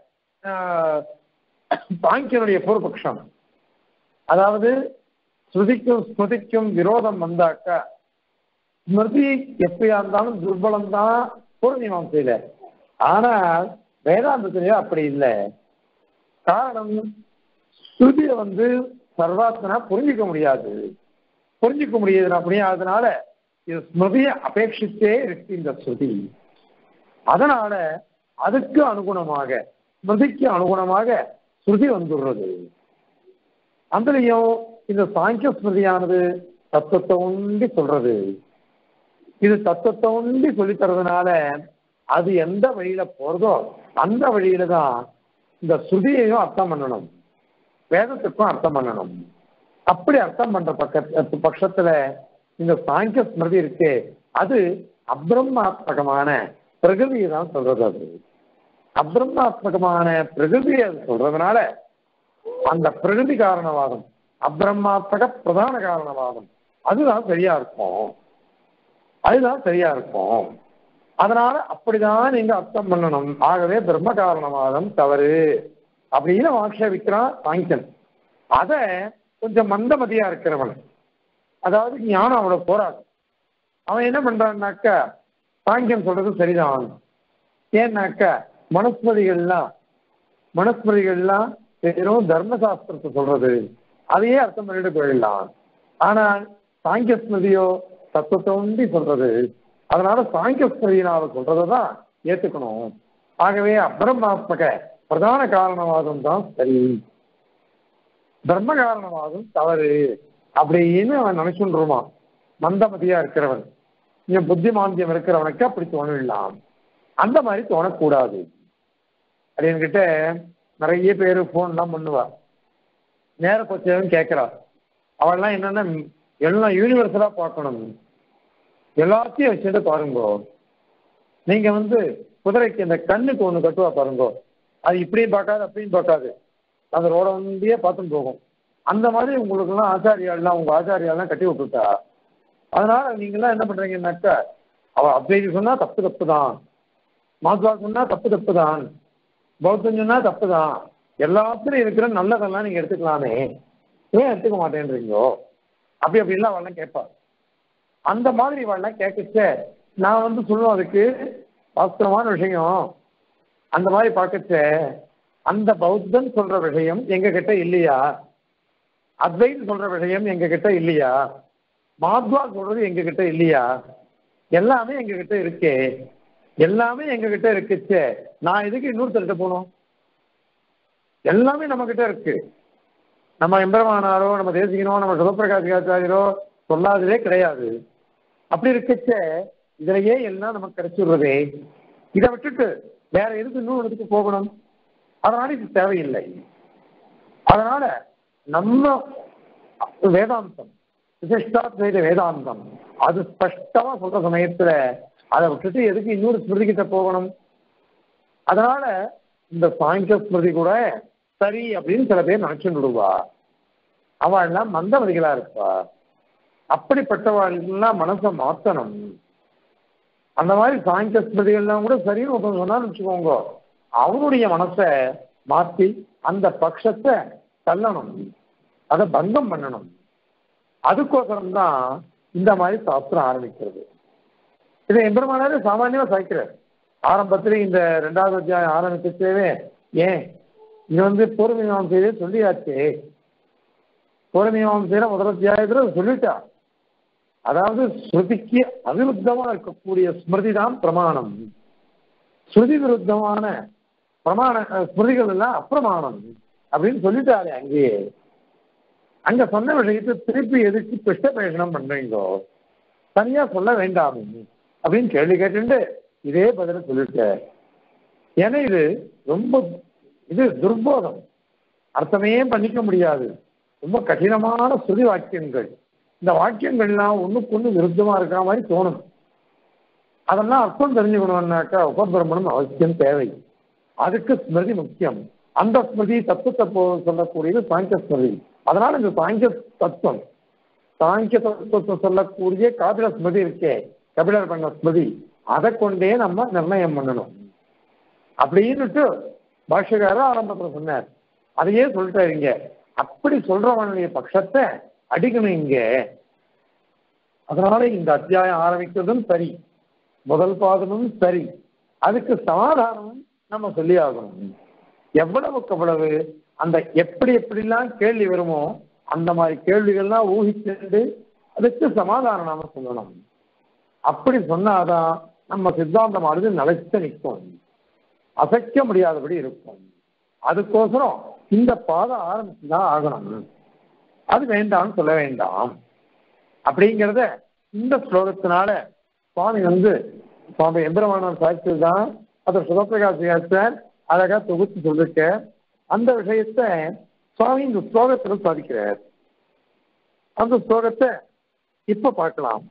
சாங்கியனுடைய பூர்வபக்ஷம், அதாவது ஸ்ருதிக்கும் ஸ்மிருதிக்கும் விரோதம் வந்தாக்கா ஸ்மிருதி எப்படியா இருந்தாலும் துர்பலம் தான் பூர்வமீமாம்சையில, ஆனால் வேதாந்தத்திலேயே அப்படி இல்லை. காரணம் ஸ்ருதியை வந்து சர்வாத்மனா புரிஞ்சிக்க முடியாது, புரிஞ்சிக்க முடியாது அப்படியே. அதனால இது ஸ்மிருதியை அபேட்சித்தே இருக்கு இந்த ஸ்ருதி. அதனால அதுக்கு அனுகுணமாக ஸ்மிருதிக்கு அனுகுணமாக ஸ்ருதி வந்துடுறது. அதுலயும் இந்த சாங்கிய ஸ்மிருதியானது தத்துவத்தை ஒண்டி சொல்றது. இது தத்துவத்தை ஒண்டி சொல்லி தரதுனால அது எந்த வழியில போறதோ அந்த வழியில தான் இந்த ஸ்ருதியையும் அர்த்தம் பண்ணணும், வேதத்துக்கும் அர்த்தம் பண்ணணும். அப்படி அர்த்தம் பண்ற பக்க பட்சத்துல இந்த சாங்கிய ஸ்மிருதி இருக்கே அது அப்ரஹ்மாத்மகமான பிரகிருதியை தான் சொல்றது. அது அப்ரஹ்மாத்மகமான பிரகிருதியை அது சொல்றதுனால அந்த பிரகிருதி காரணவாதம், அப்ரஹ்மாத்மக பிரதான காரணவாதம் அதுதான் சரியா இருக்கும், அதுதான் சரியா இருக்கும். அதனால அப்படிதான் நீங்க அர்த்தம் பண்ணணும். ஆகவே பிரம்ம காரணவாதம் தவறு அப்படின்னு ஆட்சேபிக்கிறான் சாங்கியன். அத கொஞ்சம் மந்தமதியா இருக்கிறவன், அதாவது ஞானம் அவ்வளவு போராது, அவன் என்ன பண்றான்னாக்கா சாங்கியன் சொல்றது சரிதான். ஏன்னாக்க மனுஸ்மிருதிகள்லாம் மனுஸ்மிருதிகள்லாம் வெறும் தர்மசாஸ்திரத்தை சொல்றது, அதையே அர்த்தம் பண்ணிட்டு போயிடலாம். ஆனால் சாங்கிய ஸ்மிருதியோ தத்துவத்தை ஒண்டி சொல்றது. அதனால சாங்கிய ஸ்மிருதியினால சொல்றதான் ஏத்துக்கணும். ஆகவே அப்ரஹ்மாத்மக பிரதான காரணவாதம் தான் சரி, தர்ம காரணவாதம் தவறு அப்படின்னு அவன் நினைச்சுருமா. மந்தமதியா இருக்கிறவன், இங்க புத்திமாந்தியம் இருக்கிறவனுக்கு அப்படி தோணிடலாம், அந்த மாதிரி தோணக்கூடாது. அது என்கிட்ட நிறைய பேர் போன் எல்லாம் பண்ணுவா, நேர பச்சையும் கேட்கிறா. அவள்லாம் என்னன்னா எல்லாம் யூனிவர்சலா பார்க்கணும், எல்லாத்தையும் வச்சுட்டு பாருங்கோ. நீங்க வந்து குதிரைக்கு இந்த கண்ணுக்கு ஒண்ணு கட்டுவா பாருங்கோ, அது இப்படியும் பார்க்காது அப்படியும் பார்க்காது, அந்த ரோட வண்டியே பார்த்துன்னு போகும். அந்த மாதிரி உங்களுக்கு எல்லாம் ஆச்சாரியாலாம் உங்க ஆச்சாரியாலாம் கட்டி விட்டுட்டா. அதனால நீங்க எல்லாம் என்ன பண்றீங்கன்னாக்கா அவ அத்வைதி சொன்னா தப்பு தப்பு தான், மாத்வா சொன்னா தப்பு தப்பு தான், பௌத்தம் சொன்னா தப்பு தான், எல்லாத்துலயும் இருக்கிற நல்லதெல்லாம் நீங்க எடுத்துக்கலாமே, ஏன் எடுத்துக்க மாட்டேன்றீங்கோ அப்படி அப்படின்லாம் அவெல்லாம் கேட்பா. அந்த மாதிரி அவெல்லாம் கேட்கச்ச நான் வந்து சொல்லுவேன் அதுக்கு வாஸ்தவமான விஷயம். அந்த மாதிரி பார்க்கச்ச அந்த பௌத்தன் சொல்ற விஷயம் எங்க கிட்ட இல்லையா, அத்வைத் சொல்ற விஷயம் எங்க கிட்ட இல்லையா, மாத்வா சொல்றது எங்க கிட்ட இல்லையா, எல்லாமே எங்க கிட்ட இருக்கே, எல்லாமே எங்க கிட்ட இருக்குச்சே, நான் எதுக்கு இன்னொருத்தர்கிட்ட போகணும், எல்லாமே நம்ம கிட்ட இருக்கு. நம்ம எம்பெருமானாரோ நம்ம தேசிகனோ நம்ம சிவபிரகாசிகாச்சாரியரோ சொல்லாததே கிடையாது. அப்படி இருக்கச்ச இதுலயே எல்லாம் நமக்கு கிடைச்சிடுறதே, இதை விட்டுட்டு வேற எதுக்கு இன்னொரு இடத்துக்கு போகணும், அதனால இது தேவையில்லை. அதனால நம்ம வேதாந்தம் விசிஷ்டாத்வைத வேதாந்தம் அது ஸ்பஷ்டமா சொல்ற சமயத்துல அதை விட்டுட்டு எதுக்கு இன்னொரு ஸ்மிருதி கிட்ட போகணும். அதனால இந்த சாங்கிய ஸ்மிருதி கூட சரி அப்படின்னு சில பேர் நினைச்சுட்டு விடுவா. அவள் எல்லாம் மந்தமதிகளா இருப்பா. அப்படிப்பட்டவாள்லாம் மனசை மாத்தணும். அந்த மாதிரி சாங்கிய ஸ்மிருதிகள்லாம் கூட சரின்னு ஒருத்தன் சொன்னான்னு வச்சுக்கோங்க, அவனுடைய மனசை மாற்றி அந்த பட்சத்தை தள்ளணும், அதை பங்கம் பண்ணணும். அதுக்கோசரம் தான் இந்த மாதிரி சாஸ்திரம் ஆரம்பிக்கிறது. இதை எம்பெருமானாரு சாமானியமா சாய்க்கிறார். ஆரம்பத்துல இந்த ரெண்டாவது அத்தியாயம் ஆரம்பிச்சவே ஏன் இது வந்து பூர்வமீமாசையிலே சொல்லியாச்சு, பூர்வமீமாசையில முதல் அத்தியாயத்துல சொல்லிட்டா. அதாவது ஸ்ருதிக்கு அவிருத்தமா இருக்கக்கூடிய ஸ்மிருதி தான் பிரமாணம், ஸ்ருதி விருத்தமான பிரமாண ஸ்மிருதிகள் எல்லாம் அப்பிரமாணம் அப்படின்னு சொல்லிட்டாரு. அங்கேயே அங்க சொன்ன விஷயத்தை திருப்பி எதுக்கு பிஷ்டபேஷனம் பண்றீங்கோ, தனியா சொல்ல வேண்டாம் அப்படின்னு கேள்வி கேட்டு இதே பதில சொல்லிட்ட. ஏன்னா இது ரொம்ப இது துர்போதம், அர்த்தமே பண்ணிக்க முடியாது, ரொம்ப கடினமான ஸ்ருதி வாக்கியங்கள். இந்த வாக்கியங்கள்லாம் ஒண்ணுக்கு ஒண்ணு விருத்தமா இருக்கிற மாதிரி தோணும். அதெல்லாம் அர்த்தம் தெரிஞ்சுக்கணும்னாக்கா உபபிரமணம் அவசியம் தேவை. அதுக்கு ஸ்மிருதி முக்கியம். அந்த ஸ்மிருதி தத்துவத்தை போ சொல்லக்கூடியது சாங்கிய ஸ்மிருதி. அதனால இந்த சாங்கிய தத்துவம் சாங்கிய தத்துவத்தை சொல்லக்கூடிய காபில ஸ்மிருதி இருக்கே, கபிலர் பண்ண ஸ்மிருதி, அதை கொண்டே நம்ம நிர்ணயம் பண்ணணும் அப்படின்னுட்டு பாஷ்யக்காரர் ஆரம்பத்தில் சொன்னார். அதையே சொல்லிட்டாரு இங்க. அப்படி சொல்றவனுடைய பட்சத்தை அடிக்கணும் இங்க. அதனால இந்த அத்தியாயம் ஆரம்பிக்கிறதும் சரி, முதல் பாதமும் சரி, அதுக்கு சமாதானமும் நம்ம சொல்லி ஆகணும். எவ்வளவுக்கு எவ்வளவு அந்த எப்படி எப்படிலாம் கேள்வி வருமோ அந்த மாதிரி கேள்விகள்லாம் ஊகிச்சுட்டு அதுக்கு சமாதானம் நாம சொல்லணும். அப்படி சொன்னாதான் நம்ம சித்தாந்தமானது நிலைச்சு நிற்கும், அசைக்க முடியாதபடி இருக்கும். அதுக்கோசரம் இந்த பாதம் ஆரம்பிச்சுதான் ஆகணும். அது வேண்டாம்னு சொல்ல வேண்டாம் அப்படிங்கிறத இந்த ஸ்லோகத்தினால சுவாமி வந்து சுவாமி எம்பெருமானார் சாட்சி தான் அதை சிவபிரகாசியாச்சார் அழகா தொகுத்து சொல்லிருக்க. அந்த விஷயத்தை சுவாமி இந்த ஸ்லோகத்தில் சாதிக்கிறார். அந்த ஸ்லோகத்தை இப்ப பார்க்கலாம்.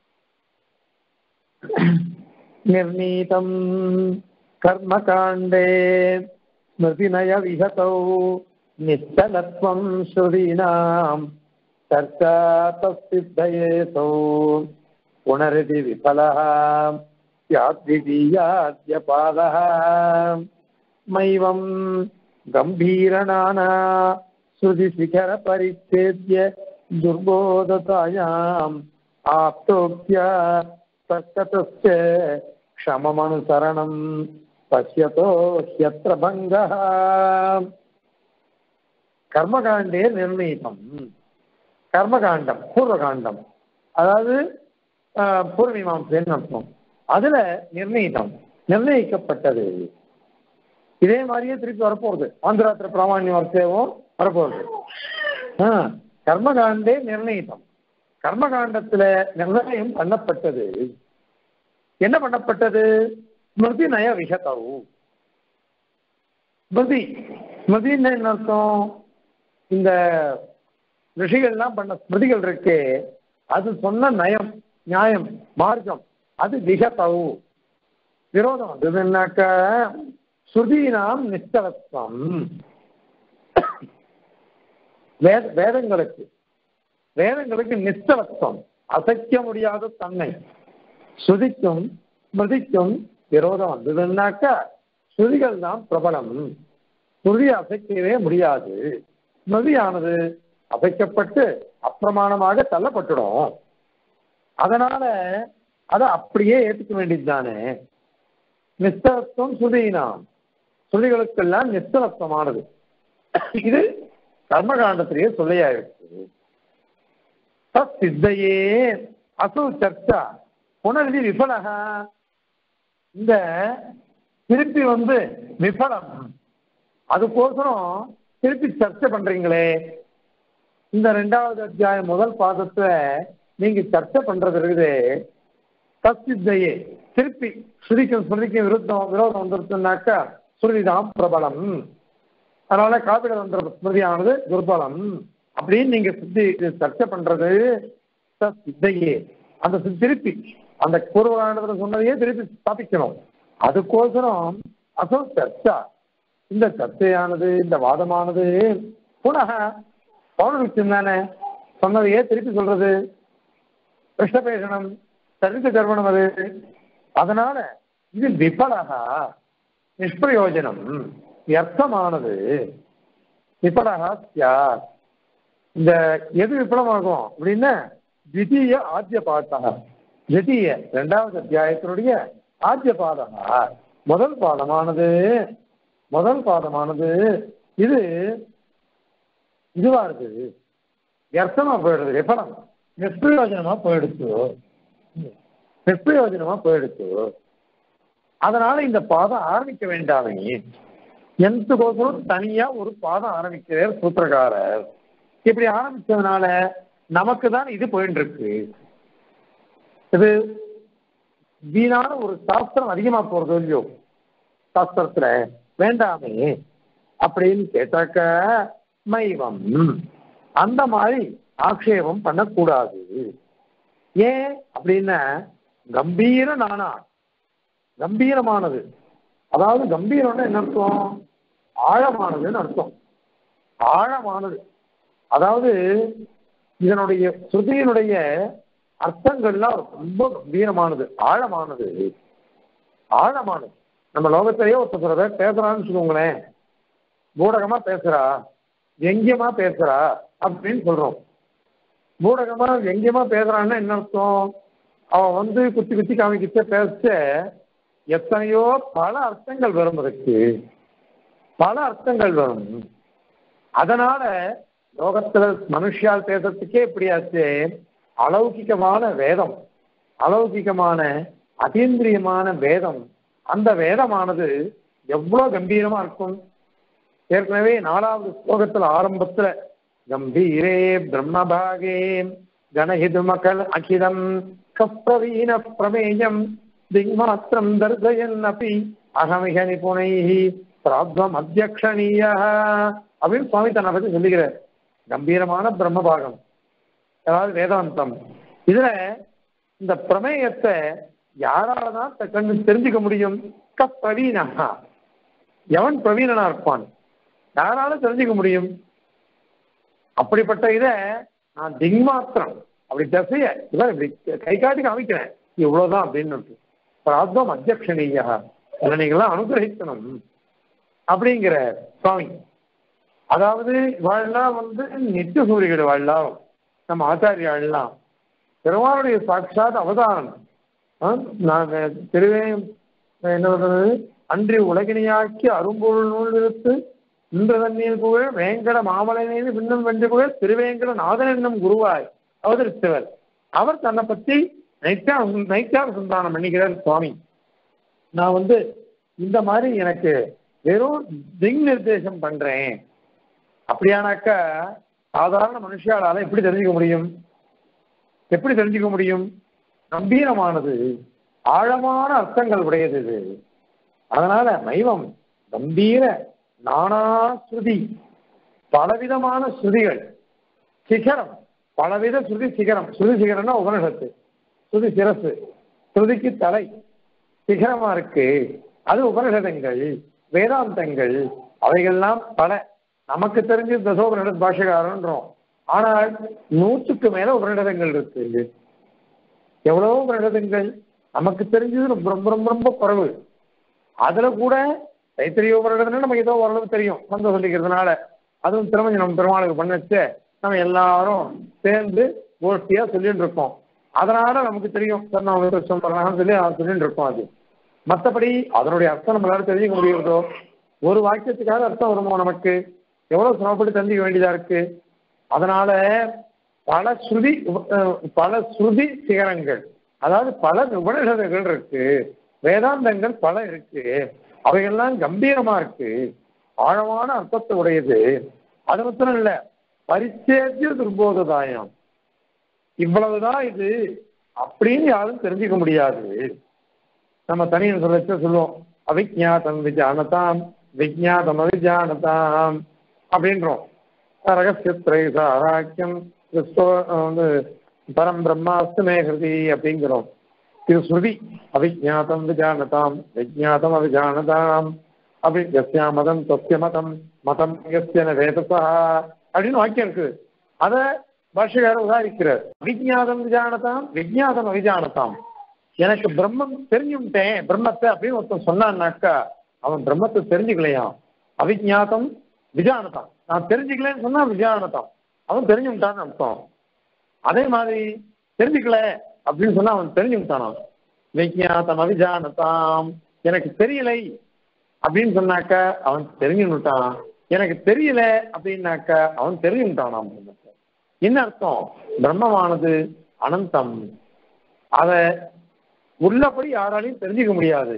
நிர்ணீதம் கர்மகாண்டே ஸ்மிருதிநய விஹதௌ நிச்சலத்வம் ஸ்ருதீனாம் சர்ச்சா தஸ்சித்தயேதோ புனரிதி விபலः ஸ்யாத்விதீயாத்ய பாதः மைவம் கம்பீரநானா ஸ்ருதி சிகர பரிச்சேத்ய துர்போததாயாம் ஆப்தோக்த்யா தஸ்ய க்ஷமமனுசரணம் பஷ்யதோ ஹ்யத்ர பங்கः. கர்மகாண்டே நிர்ணயிதம். கர்மகாண்டம் பூர்வகாண்டம், அதாவது பூர்வமீமாம்சைன்னு அர்த்தம். அதுல நிர்ணயிதம் நிர்ணயிக்கப்பட்டது. இதே மாதிரியே திருப்பி வரப்போகுது. ஆந்திராத்திர பிராமணியம் வரிசையும் வரப்போகுது. ஆஹ் கர்மகாண்டே நிர்ணயிதம். கர்மகாண்டத்துல நிர்ணயம் பண்ணப்பட்டது. என்ன பண்ணப்பட்டது? ஸ்மிருதி நய விஹதௌ. ஸ்மிருதி ஸ்மிருதின்னு என்ன அர்த்தம்? இந்த ரிஷிகள்லாம் பண்ண ஸ்மிருதிகள் இருக்கு, அது சொன்ன நயம், நியாயம், மார்க்கம், அது விஹதௌ. விரோதம் வந்ததுன்னாக்க ஸ்ருதீனாம் நிச்சலத்வம். வேத வேதங்களுக்கு வேதங்களுக்கு நிச்சலத்துவம், அசைக்க முடியாத தன்மை. ஸ்ருதிக்கும் ஸ்மிருதிக்கும் விரோதம் வந்ததுன்னாக்கா ஸ்ருதிகள் தான் பிரபலம். ஸ்ருதி அசைக்கவே முடியாது. ஸ்மிருதியானது அசைக்கப்பட்டு அப்பிரமாணமாக தள்ளப்பட்டுடும். அதனால அதை அப்படியே ஏற்றுக்க வேண்டியது தானே. நிச்சலத்துவம் ஸ்ருதினாம், ஸ்ருதிகளுக்கெல்லாம் நிச்சலத்துவமானது. இது கர்மகாண்டத்திலேயே சொல்லையாயிருக்கு. சித்தையே அசு சர்ச்சா புனர்வி விபலக. இந்த திருப்பி வந்து விபலம், அதுக்கோசரம் திருப்பி சர்ச்சை பண்றீங்களே. இந்த ரெண்டாவது அத்தியாயம் முதல் பாதத்தை நீங்க சர்ச்சை பண்றது இருக்குது. தற்சித்தையே திருப்பி ஸ்ருதிக்கும் ஸ்மிருதிக்கும் விருத்தம் விரோதம் வந்துருச்சுன்னாக்கா ஸ்ருதிதான் பிரபலம், அதனால காப்பிட தந்திர ஸ்மிருதியானது துர்பலம் அப்படின்னு நீங்க சித்தி சர்ச்சை பண்றது. சித்தையே அந்த திருப்பி அந்த பூர்வகாண்டத்துல சொன்னதையே திருப்பி ஸ்தாபிக்கணும். அதுக்கோசரம் அசோ சர்ச்சா, இந்த சர்ச்சையானது, இந்த வாதமானது புனக பௌர்ணமிச்சம் தானே, சொன்னதையே திருப்பி சொல்றது. கிருஷ்ணபேஷனம் சரித்த கர்மணம் அது. அதனால இது விபலகா, நிஷ்பிரயோஜனம், வியர்த்தமானது. விபலகா சியாத். இந்த எது விபலமாகும் அப்படின்னா திவிதீய ஆத்திய பாதக, திவிதீய இரண்டாவது அத்தியாயத்தினுடைய ஆத்திய பாதகா, முதல் பாதமானது முதல் பாதமானது இது இதுவா இருக்குது, வியர்த்தமா போயிடுது. விபலம் நிஷ்பிரயோஜனமா போயிடுச்சு, நிஷ்பிரயோஜனமா போயிடுச்சு. அதனால இந்த பாதம் ஆரம்பிக்க வேண்டாமே. எந்தோசரம் தனியா ஒரு பாதம் ஆரம்பிக்கிறார் சூத்திரக்காரர். இப்படி ஆரம்பிச்சதுனால நமக்கு தான் இது போயிட்டு இருக்கு. இது வீணான ஒரு சாஸ்திரம் அதிகமா போறது இல்லையோ சாஸ்திரத்துல, வேண்டாமே அப்படின்னு கேட்டாக்க மைவம் அந்த மாதிரி ஆக்ஷேபம் பண்ணக்கூடாது. ஏன் அப்படின்னா கம்பீர நானா, கம்பீரமானது, அதாவது கம்பீரம்னா என்ன அர்த்தம்? ஆழமானதுன்னு அர்த்தம். ஆழமானது அதாவது இதனுடைய ஸ்ருதியினுடைய அர்த்தங்கள்லாம் ரொம்ப கம்பீரமானது, ஆழமானது. ஆழமானது நம்ம லோகத்திலேயே ஒருத்தர் பேசுறான்னு வச்சுக்கோங்களேன், பூடகமா பேசுறா, எங்கேயமா பேசுறா அப்படின்னு சொல்றோம். பூடகமா எங்கேயமா பேசுறான்னா என்ன அர்த்தம்? அவன் வந்து குத்தி குத்தி காமிக்கிட்ட பேச எத்தனையோ பல அர்த்தங்கள் வரும், அதுக்கு பல அர்த்தங்கள் வரும். அதனால லோகத்துல மனுஷியால் பேசுறதுக்கே இப்படியாச்சு. அலௌகிகமான வேதம், அலௌகிகமான அதீந்திரியமான வேதம், அந்த வேதமானது எவ்வளவு கம்பீரமா இருக்கும். ஏற்கனவே நாலாவது ஸ்லோகத்துல ஆரம்பத்துல கம்பீரே பிரம்மபாகே கணஹிதுமகல் அகிலம் கப்ரவீன பிரமேயம் திங்மாத்திரம் தர்சயன் அப்பி அகமிக நிபுணைஹி பிராப்தம் அத்தியக்ஷணீய அப்படின்னு சுவாமி தன்னை பற்றி சொல்லுகிறார். கம்பீரமான பிரம்மபாகம், அதாவது வேதாந்தம், இதுல இந்த பிரமேயத்தை யாராலதான் கண்டு தெரிஞ்சுக்க முடியும்? க பிரவீனா, எவன் பிரவீனனா இருப்பான்? யாரால தெரிஞ்சுக்க முடியும்? அப்படிப்பட்ட இத நான் திங்மாத்திரம் அப்படி தசைய இதான் இப்படி கை காட்டி காமிக்கிறேன், இவ்வளவுதான் அப்படின்னு. பிராப்தம் அத்தியக்ஷணீயா, அதை நீங்களாம் அனுகிரகிக்கணும் அப்படிங்கிற சுவாமி. அதாவது வாழலாம் வந்து நித்திய சூரியகட வாழலாம், நம்ம ஆச்சாரியாலாம் பெருமாளுடைய சாட்சாத் அவதாரம். நாங்கள் திருவே என்ன சொல்றது, அன்றி உலகினியாக்கி அரும்பொருள் நூல் எடுத்து இன்று தண்ணீர் புகழ் வேங்கட மாமலை மீது விண்ணும் வென்று புகழ் திருவேங்கட நாதன் என்னும் குருவாய் அவதரித்தவர். அவர் தன்னை பற்றி நைத்தா நைத்தியாக சந்தானம் பண்ணிக்கிறார் சுவாமி. நான் வந்து இந்த மாதிரி எனக்கு வெறும் திங் நிர்தேசம் பண்றேன் அப்படியானாக்கா சாதாரண மனுஷாலால எப்படி தெரிஞ்சுக்க முடியும்? எப்படி தெரிஞ்சுக்க முடியும்? கம்பீரமானது, ஆழமான அர்த்தங்கள் உடையது இது. அதனால மைவம் கம்பீர நானா ஸ்ருதி, பலவிதமான ஸ்ருதிகள், சிகரம், பலவித ஸ்ருதி சிகரம். ஸ்ருதி சிகரம்னா உபனிஷத்து, ஸ்ருதி சிரசு, ஸ்ருதிக்கு தலை சிகரமா இருக்கு. அது உபனிஷதங்கள், வேதாந்தங்கள், அவைகள்லாம் பல. நமக்கு தெரிஞ்சு தசோபனிஷத் பாஷகாரன்றோம், ஆனால் நூற்றுக்கு மேல உபனிஷதங்கள் இருக்கு. எவ்வளவோ உபனிஷதங்கள் நமக்கு தெரிஞ்சது ரொம்ப ரொம்ப ரொம்ப ரொம்ப குறைவு. அதுல கூட தைத்திரிய உபனிஷத்துனா நமக்கு ஏதோ ஓரளவு தெரியும் சந்தோஷம் சொல்லிக்கிறதுனால. அதுவும் திருமணம் நம்ம பெருமாளுக்கு பண்ண வச்சு நம்ம எல்லாரும் சேர்ந்து கோஷ்டியா சொல்லிட்டு இருக்கோம். அதனால நமக்கு தெரியும் சார் நான் சொல்றாங்கன்னு சொல்லி சொல்லிட்டு இருக்கோம். அது மற்றபடி அதனுடைய அர்த்தம் நம்மளால தெரிஞ்சுக்க முடியுறதோ? ஒரு வாக்கியத்துக்காக அர்த்தம் வருமோ? நமக்கு எவ்வளவு சிரமப்பட்டு தெரிஞ்சுக்க வேண்டியதா இருக்கு. அதனால பல ஸ்ருதி பல ஸ்ருதி சிகரங்கள், அதாவது பல உபநிஷதங்கள் இருக்கு, வேதாந்தங்கள் பல இருக்கு. அவைகள்லாம் கம்பீரமா இருக்கு, ஆழமான அர்த்தத்தை உடையது. அது மாத்திரம் இல்ல, பரிச்சேத்திய துர்போததாயம், இவ்வளவுதான் இது அப்படின்னு யாரும் தெரிஞ்சுக்க முடியாது. நம்ம தனியன் சொல்ல சொல்லுவோம், அவிஜாதம் விஜானதாம் விஜாதம் அவிஜானதாம் அப்படின்றோம். ரகசியத்ரைசாராக்கியம் வந்து பரம் பிரம்மாஸ்துமே ஹிருதி அப்படிங்கிறோம். இது ஸ்ருதி. அவிஜாதம் விஜானதாம் விஜாதம் அவிஜானதாம் அப்படி எஸ்யா மதம் தொஸ்ய மதம் மதம் எஸ்யன வேதசா அப்படின்னு வாக்கியம் இருக்கு. அதை பாஷகாரர் உதாரிக்கிறார். அவிஜாதம் விஜானதாம் விஜாதம் அவிஜானதாம், எனக்கு பிரம்மம் தெரிஞ்சுட்டேன் பிரம்மத்தை அப்படின்னு ஒருத்தன் சொன்னான்னாக்கா அவன் பிரம்மத்தை தெரிஞ்சுக்கலையாம். அவிஜாதம் விஜானதாம், நான் தெரிஞ்சுக்கலன்னு சொன்னா விஜயானதாம், அவன் தெரிஞ்சுட்டான்னு அர்த்தம். அதே மாதிரி தெரிஞ்சுக்கல அப்படின்னு சொன்னா அவன் தெரிஞ்சுட்டானாம். விஜயாதம் அவிஜானதாம், எனக்கு தெரியலை அப்படின்னு சொன்னாக்க அவன் தெரிஞ்சுட்டான். எனக்கு தெரியல அப்படின்னாக்க அவன் தெரிஞ்சுட்டானாம். என்ன அர்த்தம்? பிரம்மமானது அனந்தம், அதை உள்ளபடி யாராலையும் தெரிஞ்சுக்க முடியாது.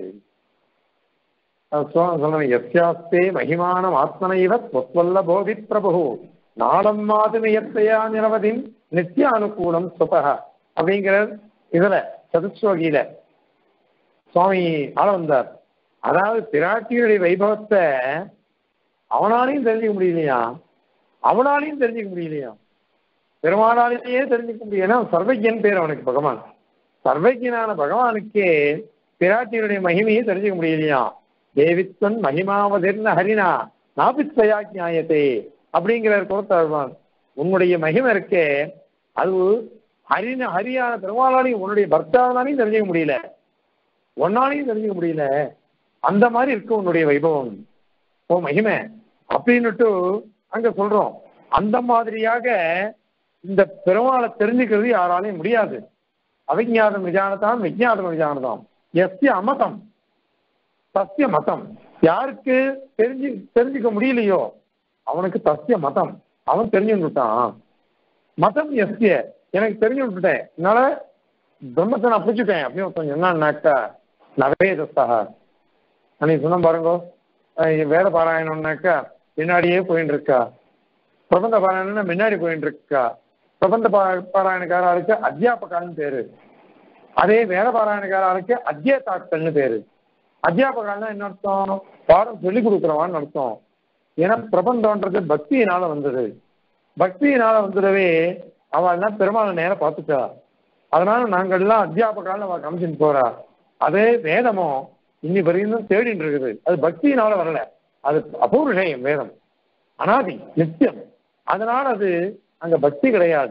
எஸ்யாஸ்தே மகிமானம் ஆத்மனைவ தொத்வல்ல போதி பிரபு நாளம் மாதுமையத்தையா நிரவதின் நித்திய அனுகூலம் சுபக அப்படிங்கிற இதுல சதுஸ்லோகியில சுவாமி ஆள வந்தார். அதாவது பிராட்டியுடைய வைபவத்தை அவனாலையும் தெரிஞ்சுக்க முடியலையா, அவனாலையும் தெரிஞ்சுக்க முடியலையா, பெருமானாலேயே தெரிஞ்சுக்க முடியல. சர்வஜன் பேர் அவனுக்கு, பகவான் சர்வஜனான பகவானுக்கே பிராட்டியுடைய மகிமையை தெரிஞ்சுக்க முடியலையா. தேவித்வன் மகிமாவதிர்ன ஹரினா நாபித்வயா நியாயத்தே அப்படிங்கிற கொடுத்தாழ்வான். உன்னுடைய மகிமை இருக்கே அது ஹரின ஹரியான பெருமாளாலையும் உன்னுடைய பக்தாவனாலையும் தெரிஞ்சுக்க முடியல, ஒன்னாலையும் தெரிஞ்சுக்க முடியல. அந்த மாதிரி இருக்கு உன்னுடைய வைபவம், ஓ மகிமை அப்படின்னுட்டு அங்க சொல்றோம். அந்த மாதிரியாக இந்த பெருமாளை தெரிஞ்சுக்கிறது யாராலையும் முடியாது. அவிஜாதம் விஜானதாம் விஜாதம் விஜானதாம் எஸ்ய அமதம் சத்திய மதம், யாருக்கு தெரிஞ்சு தெரிஞ்சுக்க முடியலையோ அவனுக்கு சத்திய மதம், அவன் தெரிஞ்சுட்டான். மதம் எஸ்ய, எனக்கு தெரிஞ்சு விட்டுட்டேன், என்னால பிரம்மத்தை நான் பிடிச்சிட்டேன் அப்படின்னு ஒருத்தன் என்னன்னாக்கா நவேதஸ்தா. அன்னைக்கு சொன்ன பாருங்க, வேத பாராயணம்னாக்கா பின்னாடியே போயின்னு இருக்கா, பிரபந்த பாராயணம்னா முன்னாடி போயின்னு இருக்கா. பிரபந்த பா பாராயணக்காரருக்கு அத்தியாபகான்னு பேரு, அதே வேத பாராயணக்காரருக்கு அத்தியதாக்கள்னு பேரு. அத்தியாபகால்னா என்ன அர்த்தம்? பாடம் சொல்லிக் கொடுக்குறவான்னு அர்த்தம். ஏன்னா பிரபந்தம்ன்றது பக்தியினால வந்தது. பக்தியினால வந்துடவே அவள் பெருமாளை நேரம் பார்த்துட்டா. அதனால நாங்கள்லாம் அத்தியாபகால அவ கமிஷன் போறா. அதே வேதமோ இன்னி வரையும் தேடிட்டு இருக்குது. அது பக்தியினால வரல, அது அபூர்வம். வேதம் அனாதி நித்தியம். அதனால அது அங்க பக்தி கிடையாது.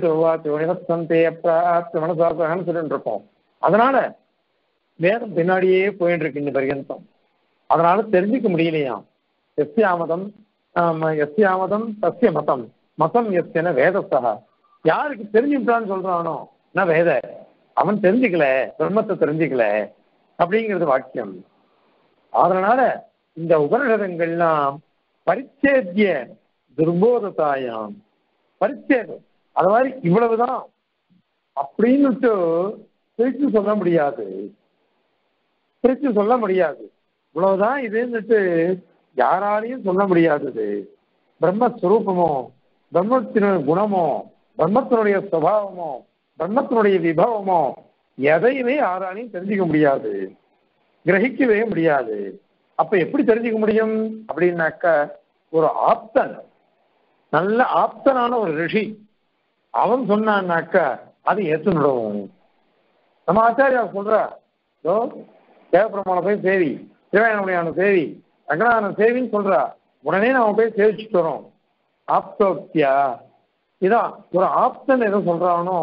மனசான்னு சொல்லிட்டு இருக்கோம். அதனால வேதம் பின்னாடியே போயிட்டு இருக்கு இந்த பரியந்தம். அதனால தெரிஞ்சுக்க முடியலையாம். எஸ்யாமதம் எஸ்யாமதம் தஸ்ய மதம் மதம் எஸ்யன வேதஸ்தா. யாருக்கு தெரிஞ்சுட்டான்னு சொல்றானோ நான் வேத, அவன் தெரிஞ்சுக்கல, பிரம்மத்தை தெரிஞ்சுக்கல அப்படிங்கிறது வாக்கியம். அதனால இந்த உபனிஷதங்கள்லாம் பரிச்சேத்திய துர்போதத்தாயாம். பரிச்சேதம் அது மாதிரி இவ்வளவுதான் அப்படின்னுட்டு பிரிச்சு சொல்ல முடியாது, பிரிச்சு சொல்ல முடியாது. இவ்வளவுதான் இதுன்னுட்டு யாராலையும் சொல்ல முடியாதது. பிரம்மஸ்வரூபமோ, பிரம்மத்தினுடைய குணமோ, பிரம்மத்தினுடைய சுபாவமோ, பிரம்மத்தினுடைய விபவமோ எதையுமே யாராலையும் தெரிஞ்சுக்க முடியாது, கிரகிக்கவே முடியாது. அப்ப எப்படி தெரிஞ்சுக்க முடியும் அப்படின்னாக்க, ஒரு ஆப்தன், நல்ல ஆப்தனான ஒரு ரிஷி அவன் சொன்னான்னாக்க அது ஏற்றுனுடும். நம்ம ஆச்சாரியா சொல்ற தேவபெருமான போய் சேவி, சிவயனுடையான சேவி, ரங்கநாதன் சேவின்னு சொல்றா, உடனே நம்ம போய் சேவிச்சுட்டு வரோம். ஆப்தோக்தியா இதான் ஒரு ஆப்தன் எதை சொல்றானோ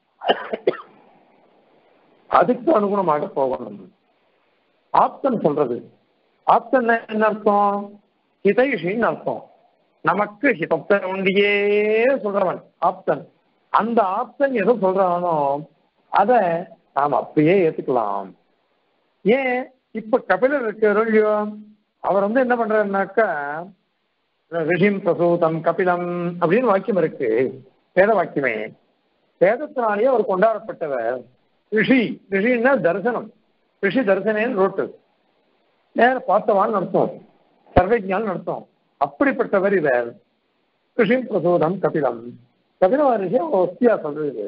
அதுக்கு அனுகுணமாக போகணும். ஆப்தன் சொல்றது, ஆப்தன் என்ன அர்த்தம்? ஹிதைஷின்னு அர்த்தம். நமக்கு ஹிதத்தை ஒண்டியே சொல்றவன் ஆப்தன். அந்த ஆப்தன் எதை சொல்றானோ அதை நாம் அப்படியே ஏத்துக்கலாம். ஏன் இப்ப கபிலர் இருக்காரோ இல்லையோ, அவர் வந்து என்ன பண்றாருனாக்கா ரிஷிம் பிரசூதம் கபிலம் அப்படின்னு வாக்கியம் இருக்கு, வேத வாக்கியமே. வேதத்தினாலேயே அவர் கொண்டாடப்பட்டவர் ரிஷி. ரிஷின்னா தரிசனம், ரிஷி தரிசனேன்னு ரோட்டு நேர பார்த்தவான்னு அர்த்தம், சர்வஜான்னு அர்த்தம். அப்படிப்பட்டவர் இவர். ரிஷிம் பிரசூதம் கபிலம், கபில ரிஷி ஒஸ்தியா சொல்றது.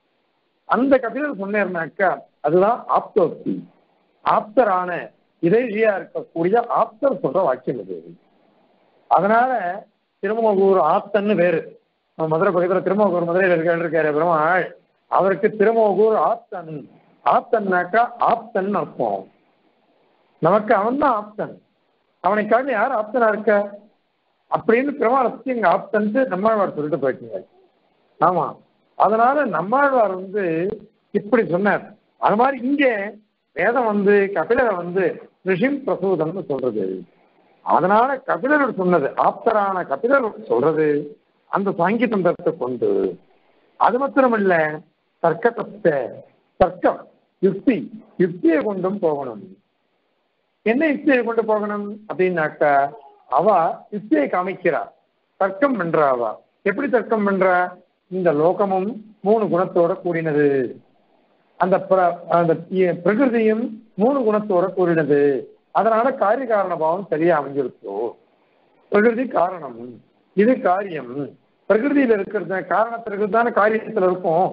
அந்த கபிலர் சொன்னார்னாக்கா அதுதான் ஆப்தோக்தி. ஆப்தரான இதழியா இருக்கக்கூடிய ஆப்தர் சொல்ற வாக்கியம் இது. அதனால திருமோகூர் ஆப்தன்னு வேறு. மதுரை பக்கத்துல திருமோகூர் மதுரையில் இருக்க இருக்காரு பெருமாள், அவருக்கு திருமோகூர் ஆப்தன். ஆப்தன்னாக்கா ஆப்தன் அர்த்தம். நமக்கு அவன் தான் ஆப்தன், அவனை காட்டி யார் ஆப்தனா இருக்க அப்படின்னு பெருமாளை பத்தி எங்க ஆப்தன்ட்டு நம்மாழ்வார் சொல்லிட்டு போயிட்டீங்க. ஆமா, அதனால நம்மாழ்வார் வந்து இப்படி சொன்னார். அது மாதிரி இங்கே வேதம் வந்து கபிலரை வந்து ரிஷிம் பிரசூதம்னு சொல்றது. அதனால கபிலர் சொன்னது, ஆப்தரான கபிலர் சொல்றது அந்த சாங்கிதந்தத்தை கொண்டு. அது மாத்திரமில்ல, தர்க்கத்தை தர்க்கம் யுக்தி யுக்தியை கொண்டும் போகணும். என்ன யுக்தியை கொண்டு போகணும் அப்படின்னாக்கா, அவ யுக்தியை காமிக்கிறா, தர்க்கம் பண்றா. அவ எப்படி தர்க்கம் பண்றா? இந்த லோகமும் மூணு குணத்தோட கூடினது, அந்த அந்த பிரகிருதியும் மூணு குணத்தோட கூடினது. அதனால காரிய காரண பாவம் சரியா அமைஞ்சிருக்கோ. பிரகிருதி காரணம், இது காரியம். பிரகிருதியில இருக்கிறது காரணத்திற்கு தானே காரியத்துல இருக்கும்.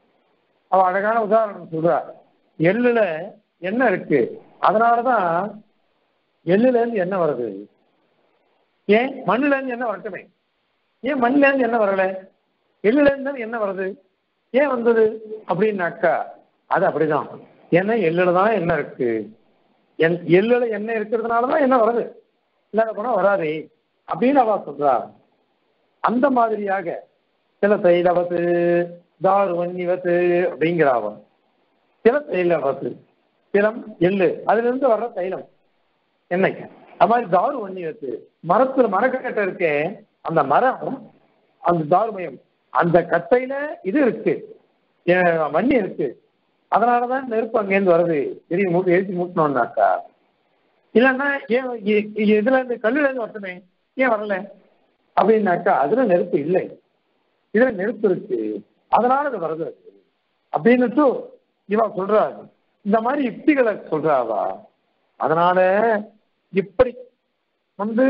அவ அழகான உதாரணம் சொல்றா. எள்ளுல எண்ணெய் இருக்கு, அதனாலதான் எள்ளுல இருந்து எண்ணெய் வருது. ஏன் மண்ணுல இருந்து எண்ணெய் வரட்டுமே, ஏன் மண்ணுல இருந்து எண்ணெய் வரல? எள்ளுல இருந்து எண்ணெய் வருது, ஏன் வந்தது அப்படின்னாக்கா அது அப்படிதான். ஏன்னா எள்ளுல தான் எண்ணெய் இருக்கு, என் எள்ளுல எண்ணெய் இருக்கிறதுனாலதான் எண்ணெய் வருது, இல்லாத போனா வராது அப்படின்னு அவ சொல்றா. அந்த மாதிரியாக சில தைலவத்து தாருவன்னிவத்து அப்படிங்கிறாவன். சில தைலவத்து சிலம் எள்ளு, அதுல இருந்து வர்ற தைலம் எண்ணெய். அது மாதிரி தாரு வன்னிவத்து மரத்துல மரக்கட்டை இருக்கே, அந்த மரம் அந்த தாருமயம், அந்த கட்டையில இது இருக்கு, வன்னி இருக்கு. அதனாலதான் நெருப்பு அங்கேருந்து வருது. எரி மூட்டு எரிச்சு மூட்டணும்னாக்கா. இல்லைன்னா ஏன் இதுல இருந்து கல்லுல இருந்து வரட்டுமே, ஏன் வரல அப்படின்னாக்கா அதுல நெருப்பு இல்லை, இதுல நெருப்பு இருக்கு, அதனால அது வருது அப்படின்னுட்டு இவா சொல்றாரு. இந்த மாதிரி யுக்திகளை சொல்றாவா. அதனால இப்படி வந்து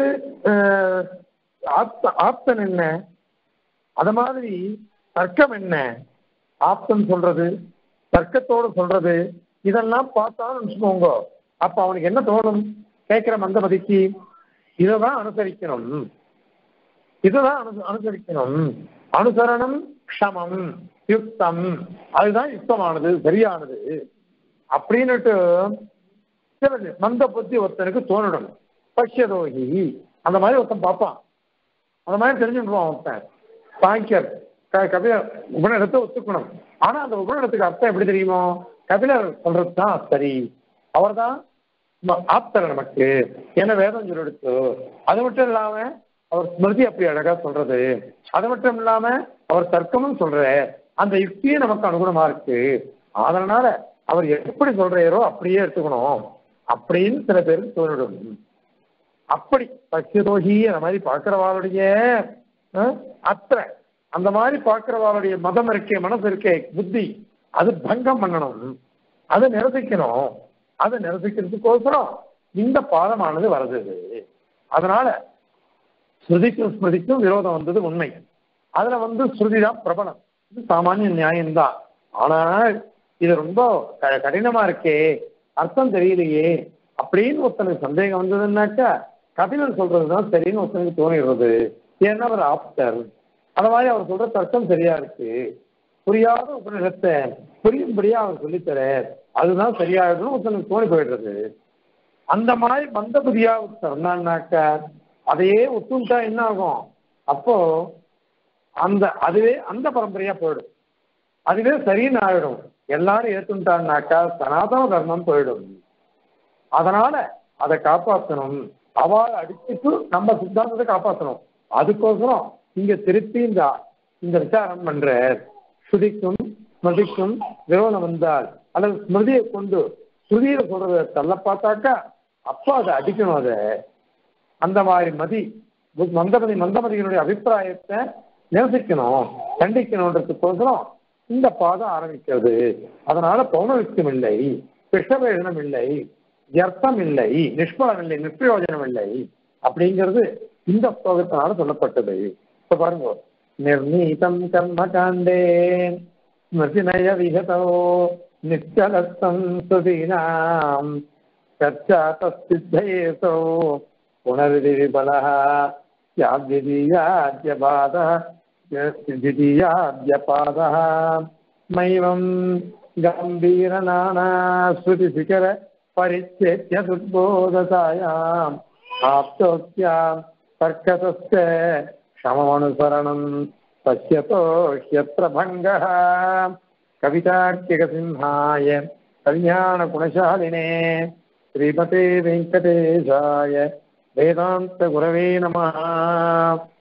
ஆப்த ஆப்தன் என்ன, அது மாதிரி தர்க்கம் என்ன, ஆப்தன் சொல்றது தர்க்கத்தோடு சொல்றது, இதெல்லாம் பார்த்தாலும் நினைச்சுக்கோங்க. அப்ப அவனுக்கு என்ன தோணும்? கேட்கிற மந்தமதிக்கு இதைதான் அனுசரிக்கணும், இதுதான் அனு அனுசரிக்கணும். அனுசரணம் க்ஷமம் யுக்தம், அதுதான் யுக்தமானது, சரியானது அப்படின்னுட்டு சில மந்த புத்தி ஒருத்தனுக்கு தோணிடும். பஷ்யதோகி அந்த மாதிரி ஒருத்தன் பார்ப்பான், அந்த மாதிரி தெரிஞ்சுடுவான் ஒருத்தன். சாங்கியர் கபிலர் உபநிடத்தை ஒத்துக்கணும். ஆனா அந்த உபநிடத்துக்கு அர்த்தம் எப்படி தெரியுமோ, கபிலர் சொல்றது தான் சரி, அவர் தான் ஆப்தர் நமக்கு என்ன வேதம் சொல்லெடுத்து. அது மட்டும் இல்லாம அவர் ஸ்மிருதி அப்படி அழகா சொல்றது, அது மட்டும் இல்லாம அவர் தர்க்கமும் சொல்ற அந்த யுக்தியே நமக்கு அனுகுணமா இருக்கு. அதனால அவர் எப்படி சொல்றாரோ அப்படியே எடுத்துக்கணும் அப்படின்னு சில பேருக்கு தோணிடும். அப்படி பக்திதோகி அந்த மாதிரி பார்க்கிறவாளுடைய அத்த அந்த மாதிரி பார்க்கிறவாளுடைய மதம் இருக்கே, மனசு இருக்கே, புத்தி, அது பங்கம் பண்ணணும், அதை நிரசிக்கணும். அதை நிரசிக்கிறதுக்கோசரம் இந்த பாதமானது வருது. அதனால ஸ்ருதிக்கும் ஸ்மிருதிக்கும் விரோதம் வந்தது உண்மை. அதுல வந்து ஸ்ருதிதான் பிரபலம், இது சாமானிய நியாயம்தான். ஆனால் இது ரொம்ப கடினமா இருக்கே, அர்த்தம் தெரியலையே அப்படின்னு ஒருத்தனுக்கு சந்தேகம் வந்ததுன்னாக்கா கபிலர் சொல்றதுதான் சரின்னு ஒருத்தனுக்கு தோணிடுறது. ஏன்னா அவர் ஆப்தர், அந்த மாதிரி அவர் சொல்ற தர்க்கம் சரியா இருக்கு, புரியாத உபநிடத்தை புரியும்படியா அவர் சொல்லித்தர, அதுதான் சரியாயிடும் ஒருத்தனுக்கு தோணி போயிடுறது. அந்த மாதிரி மந்த புதியா சொன்னான்னாக்கா அதையே ஒத்துண்டா என்ன ஆகும், அப்போ அந்த அதுவே அந்த பரம்பரையா போயிடும், அதுவே சரின்னு ஆயிடும். எல்லாரும் ஏத்துட்டான்னாக்கா சனாதன தர்மம் போயிடும். அதனால அதை காப்பாற்றணும், அவள் அடிச்சுட்டு நம்ம சித்தாந்தத்தை காப்பாற்றணும். அதுக்கோசரம் இங்க திருப்பி இந்த இந்த விசாரம் பண்ற ஸ்ருதிக்கும் ஸ்மிருதிக்கும் விரோதம் வந்தால் அல்லது ஸ்மிருதியை கொண்டு ஸ்ருதியில சொல்றத தள்ள பார்த்தாக்கா அப்போ அதை அடிக்கணும். அதை அந்த மாதிரி மதி மந்தமதி மந்தமதியினுடைய அபிப்பிராயத்தை நிரசிக்கணும், கண்டிக்கணுன்றதுக்கோசரம் இந்த பாதம் ஆரம்பிக்கிறது. அதனால பௌனவிக்கம் இல்லை, விஷபேதனம் இல்லை, வியர்த்தம் இல்லை, நிஷ்பலம் இல்லை, நிஷ்பிரயோஜனம் இல்லை அப்படிங்கிறது இந்த ஸ்லோகத்தினால சொல்லப்பட்டது. இப்ப பாருங்க, நிர்ணீதம் கர்ம காண்டே ஸ்மிருதிநய விகதோ நிச்சலஸ்தம் சுதீனாம் சர்ச்சாதஸ்தித்தேசோ புனர்விதி விபலஹ யாத்யதீயாத்யபாதஹ யத்யதீயாத்யபாதஹ மைவம் கம்பீர நானா ஸ்ருதி சிகர பரிச்சேத்ய துர்போததாயாம் ஆப்தோக்யாம் தர்க்கதஸ்ய க்ஷமமனுசரணம் பஷ்யதோ ஹ்யத்ர பங்கः. கவிதார்க்கிக சிம்ஹாய கல்யாண குணசாலினே ஸ்ரீமதே வெங்கடேசாய வேதாந்த குரவே நமः.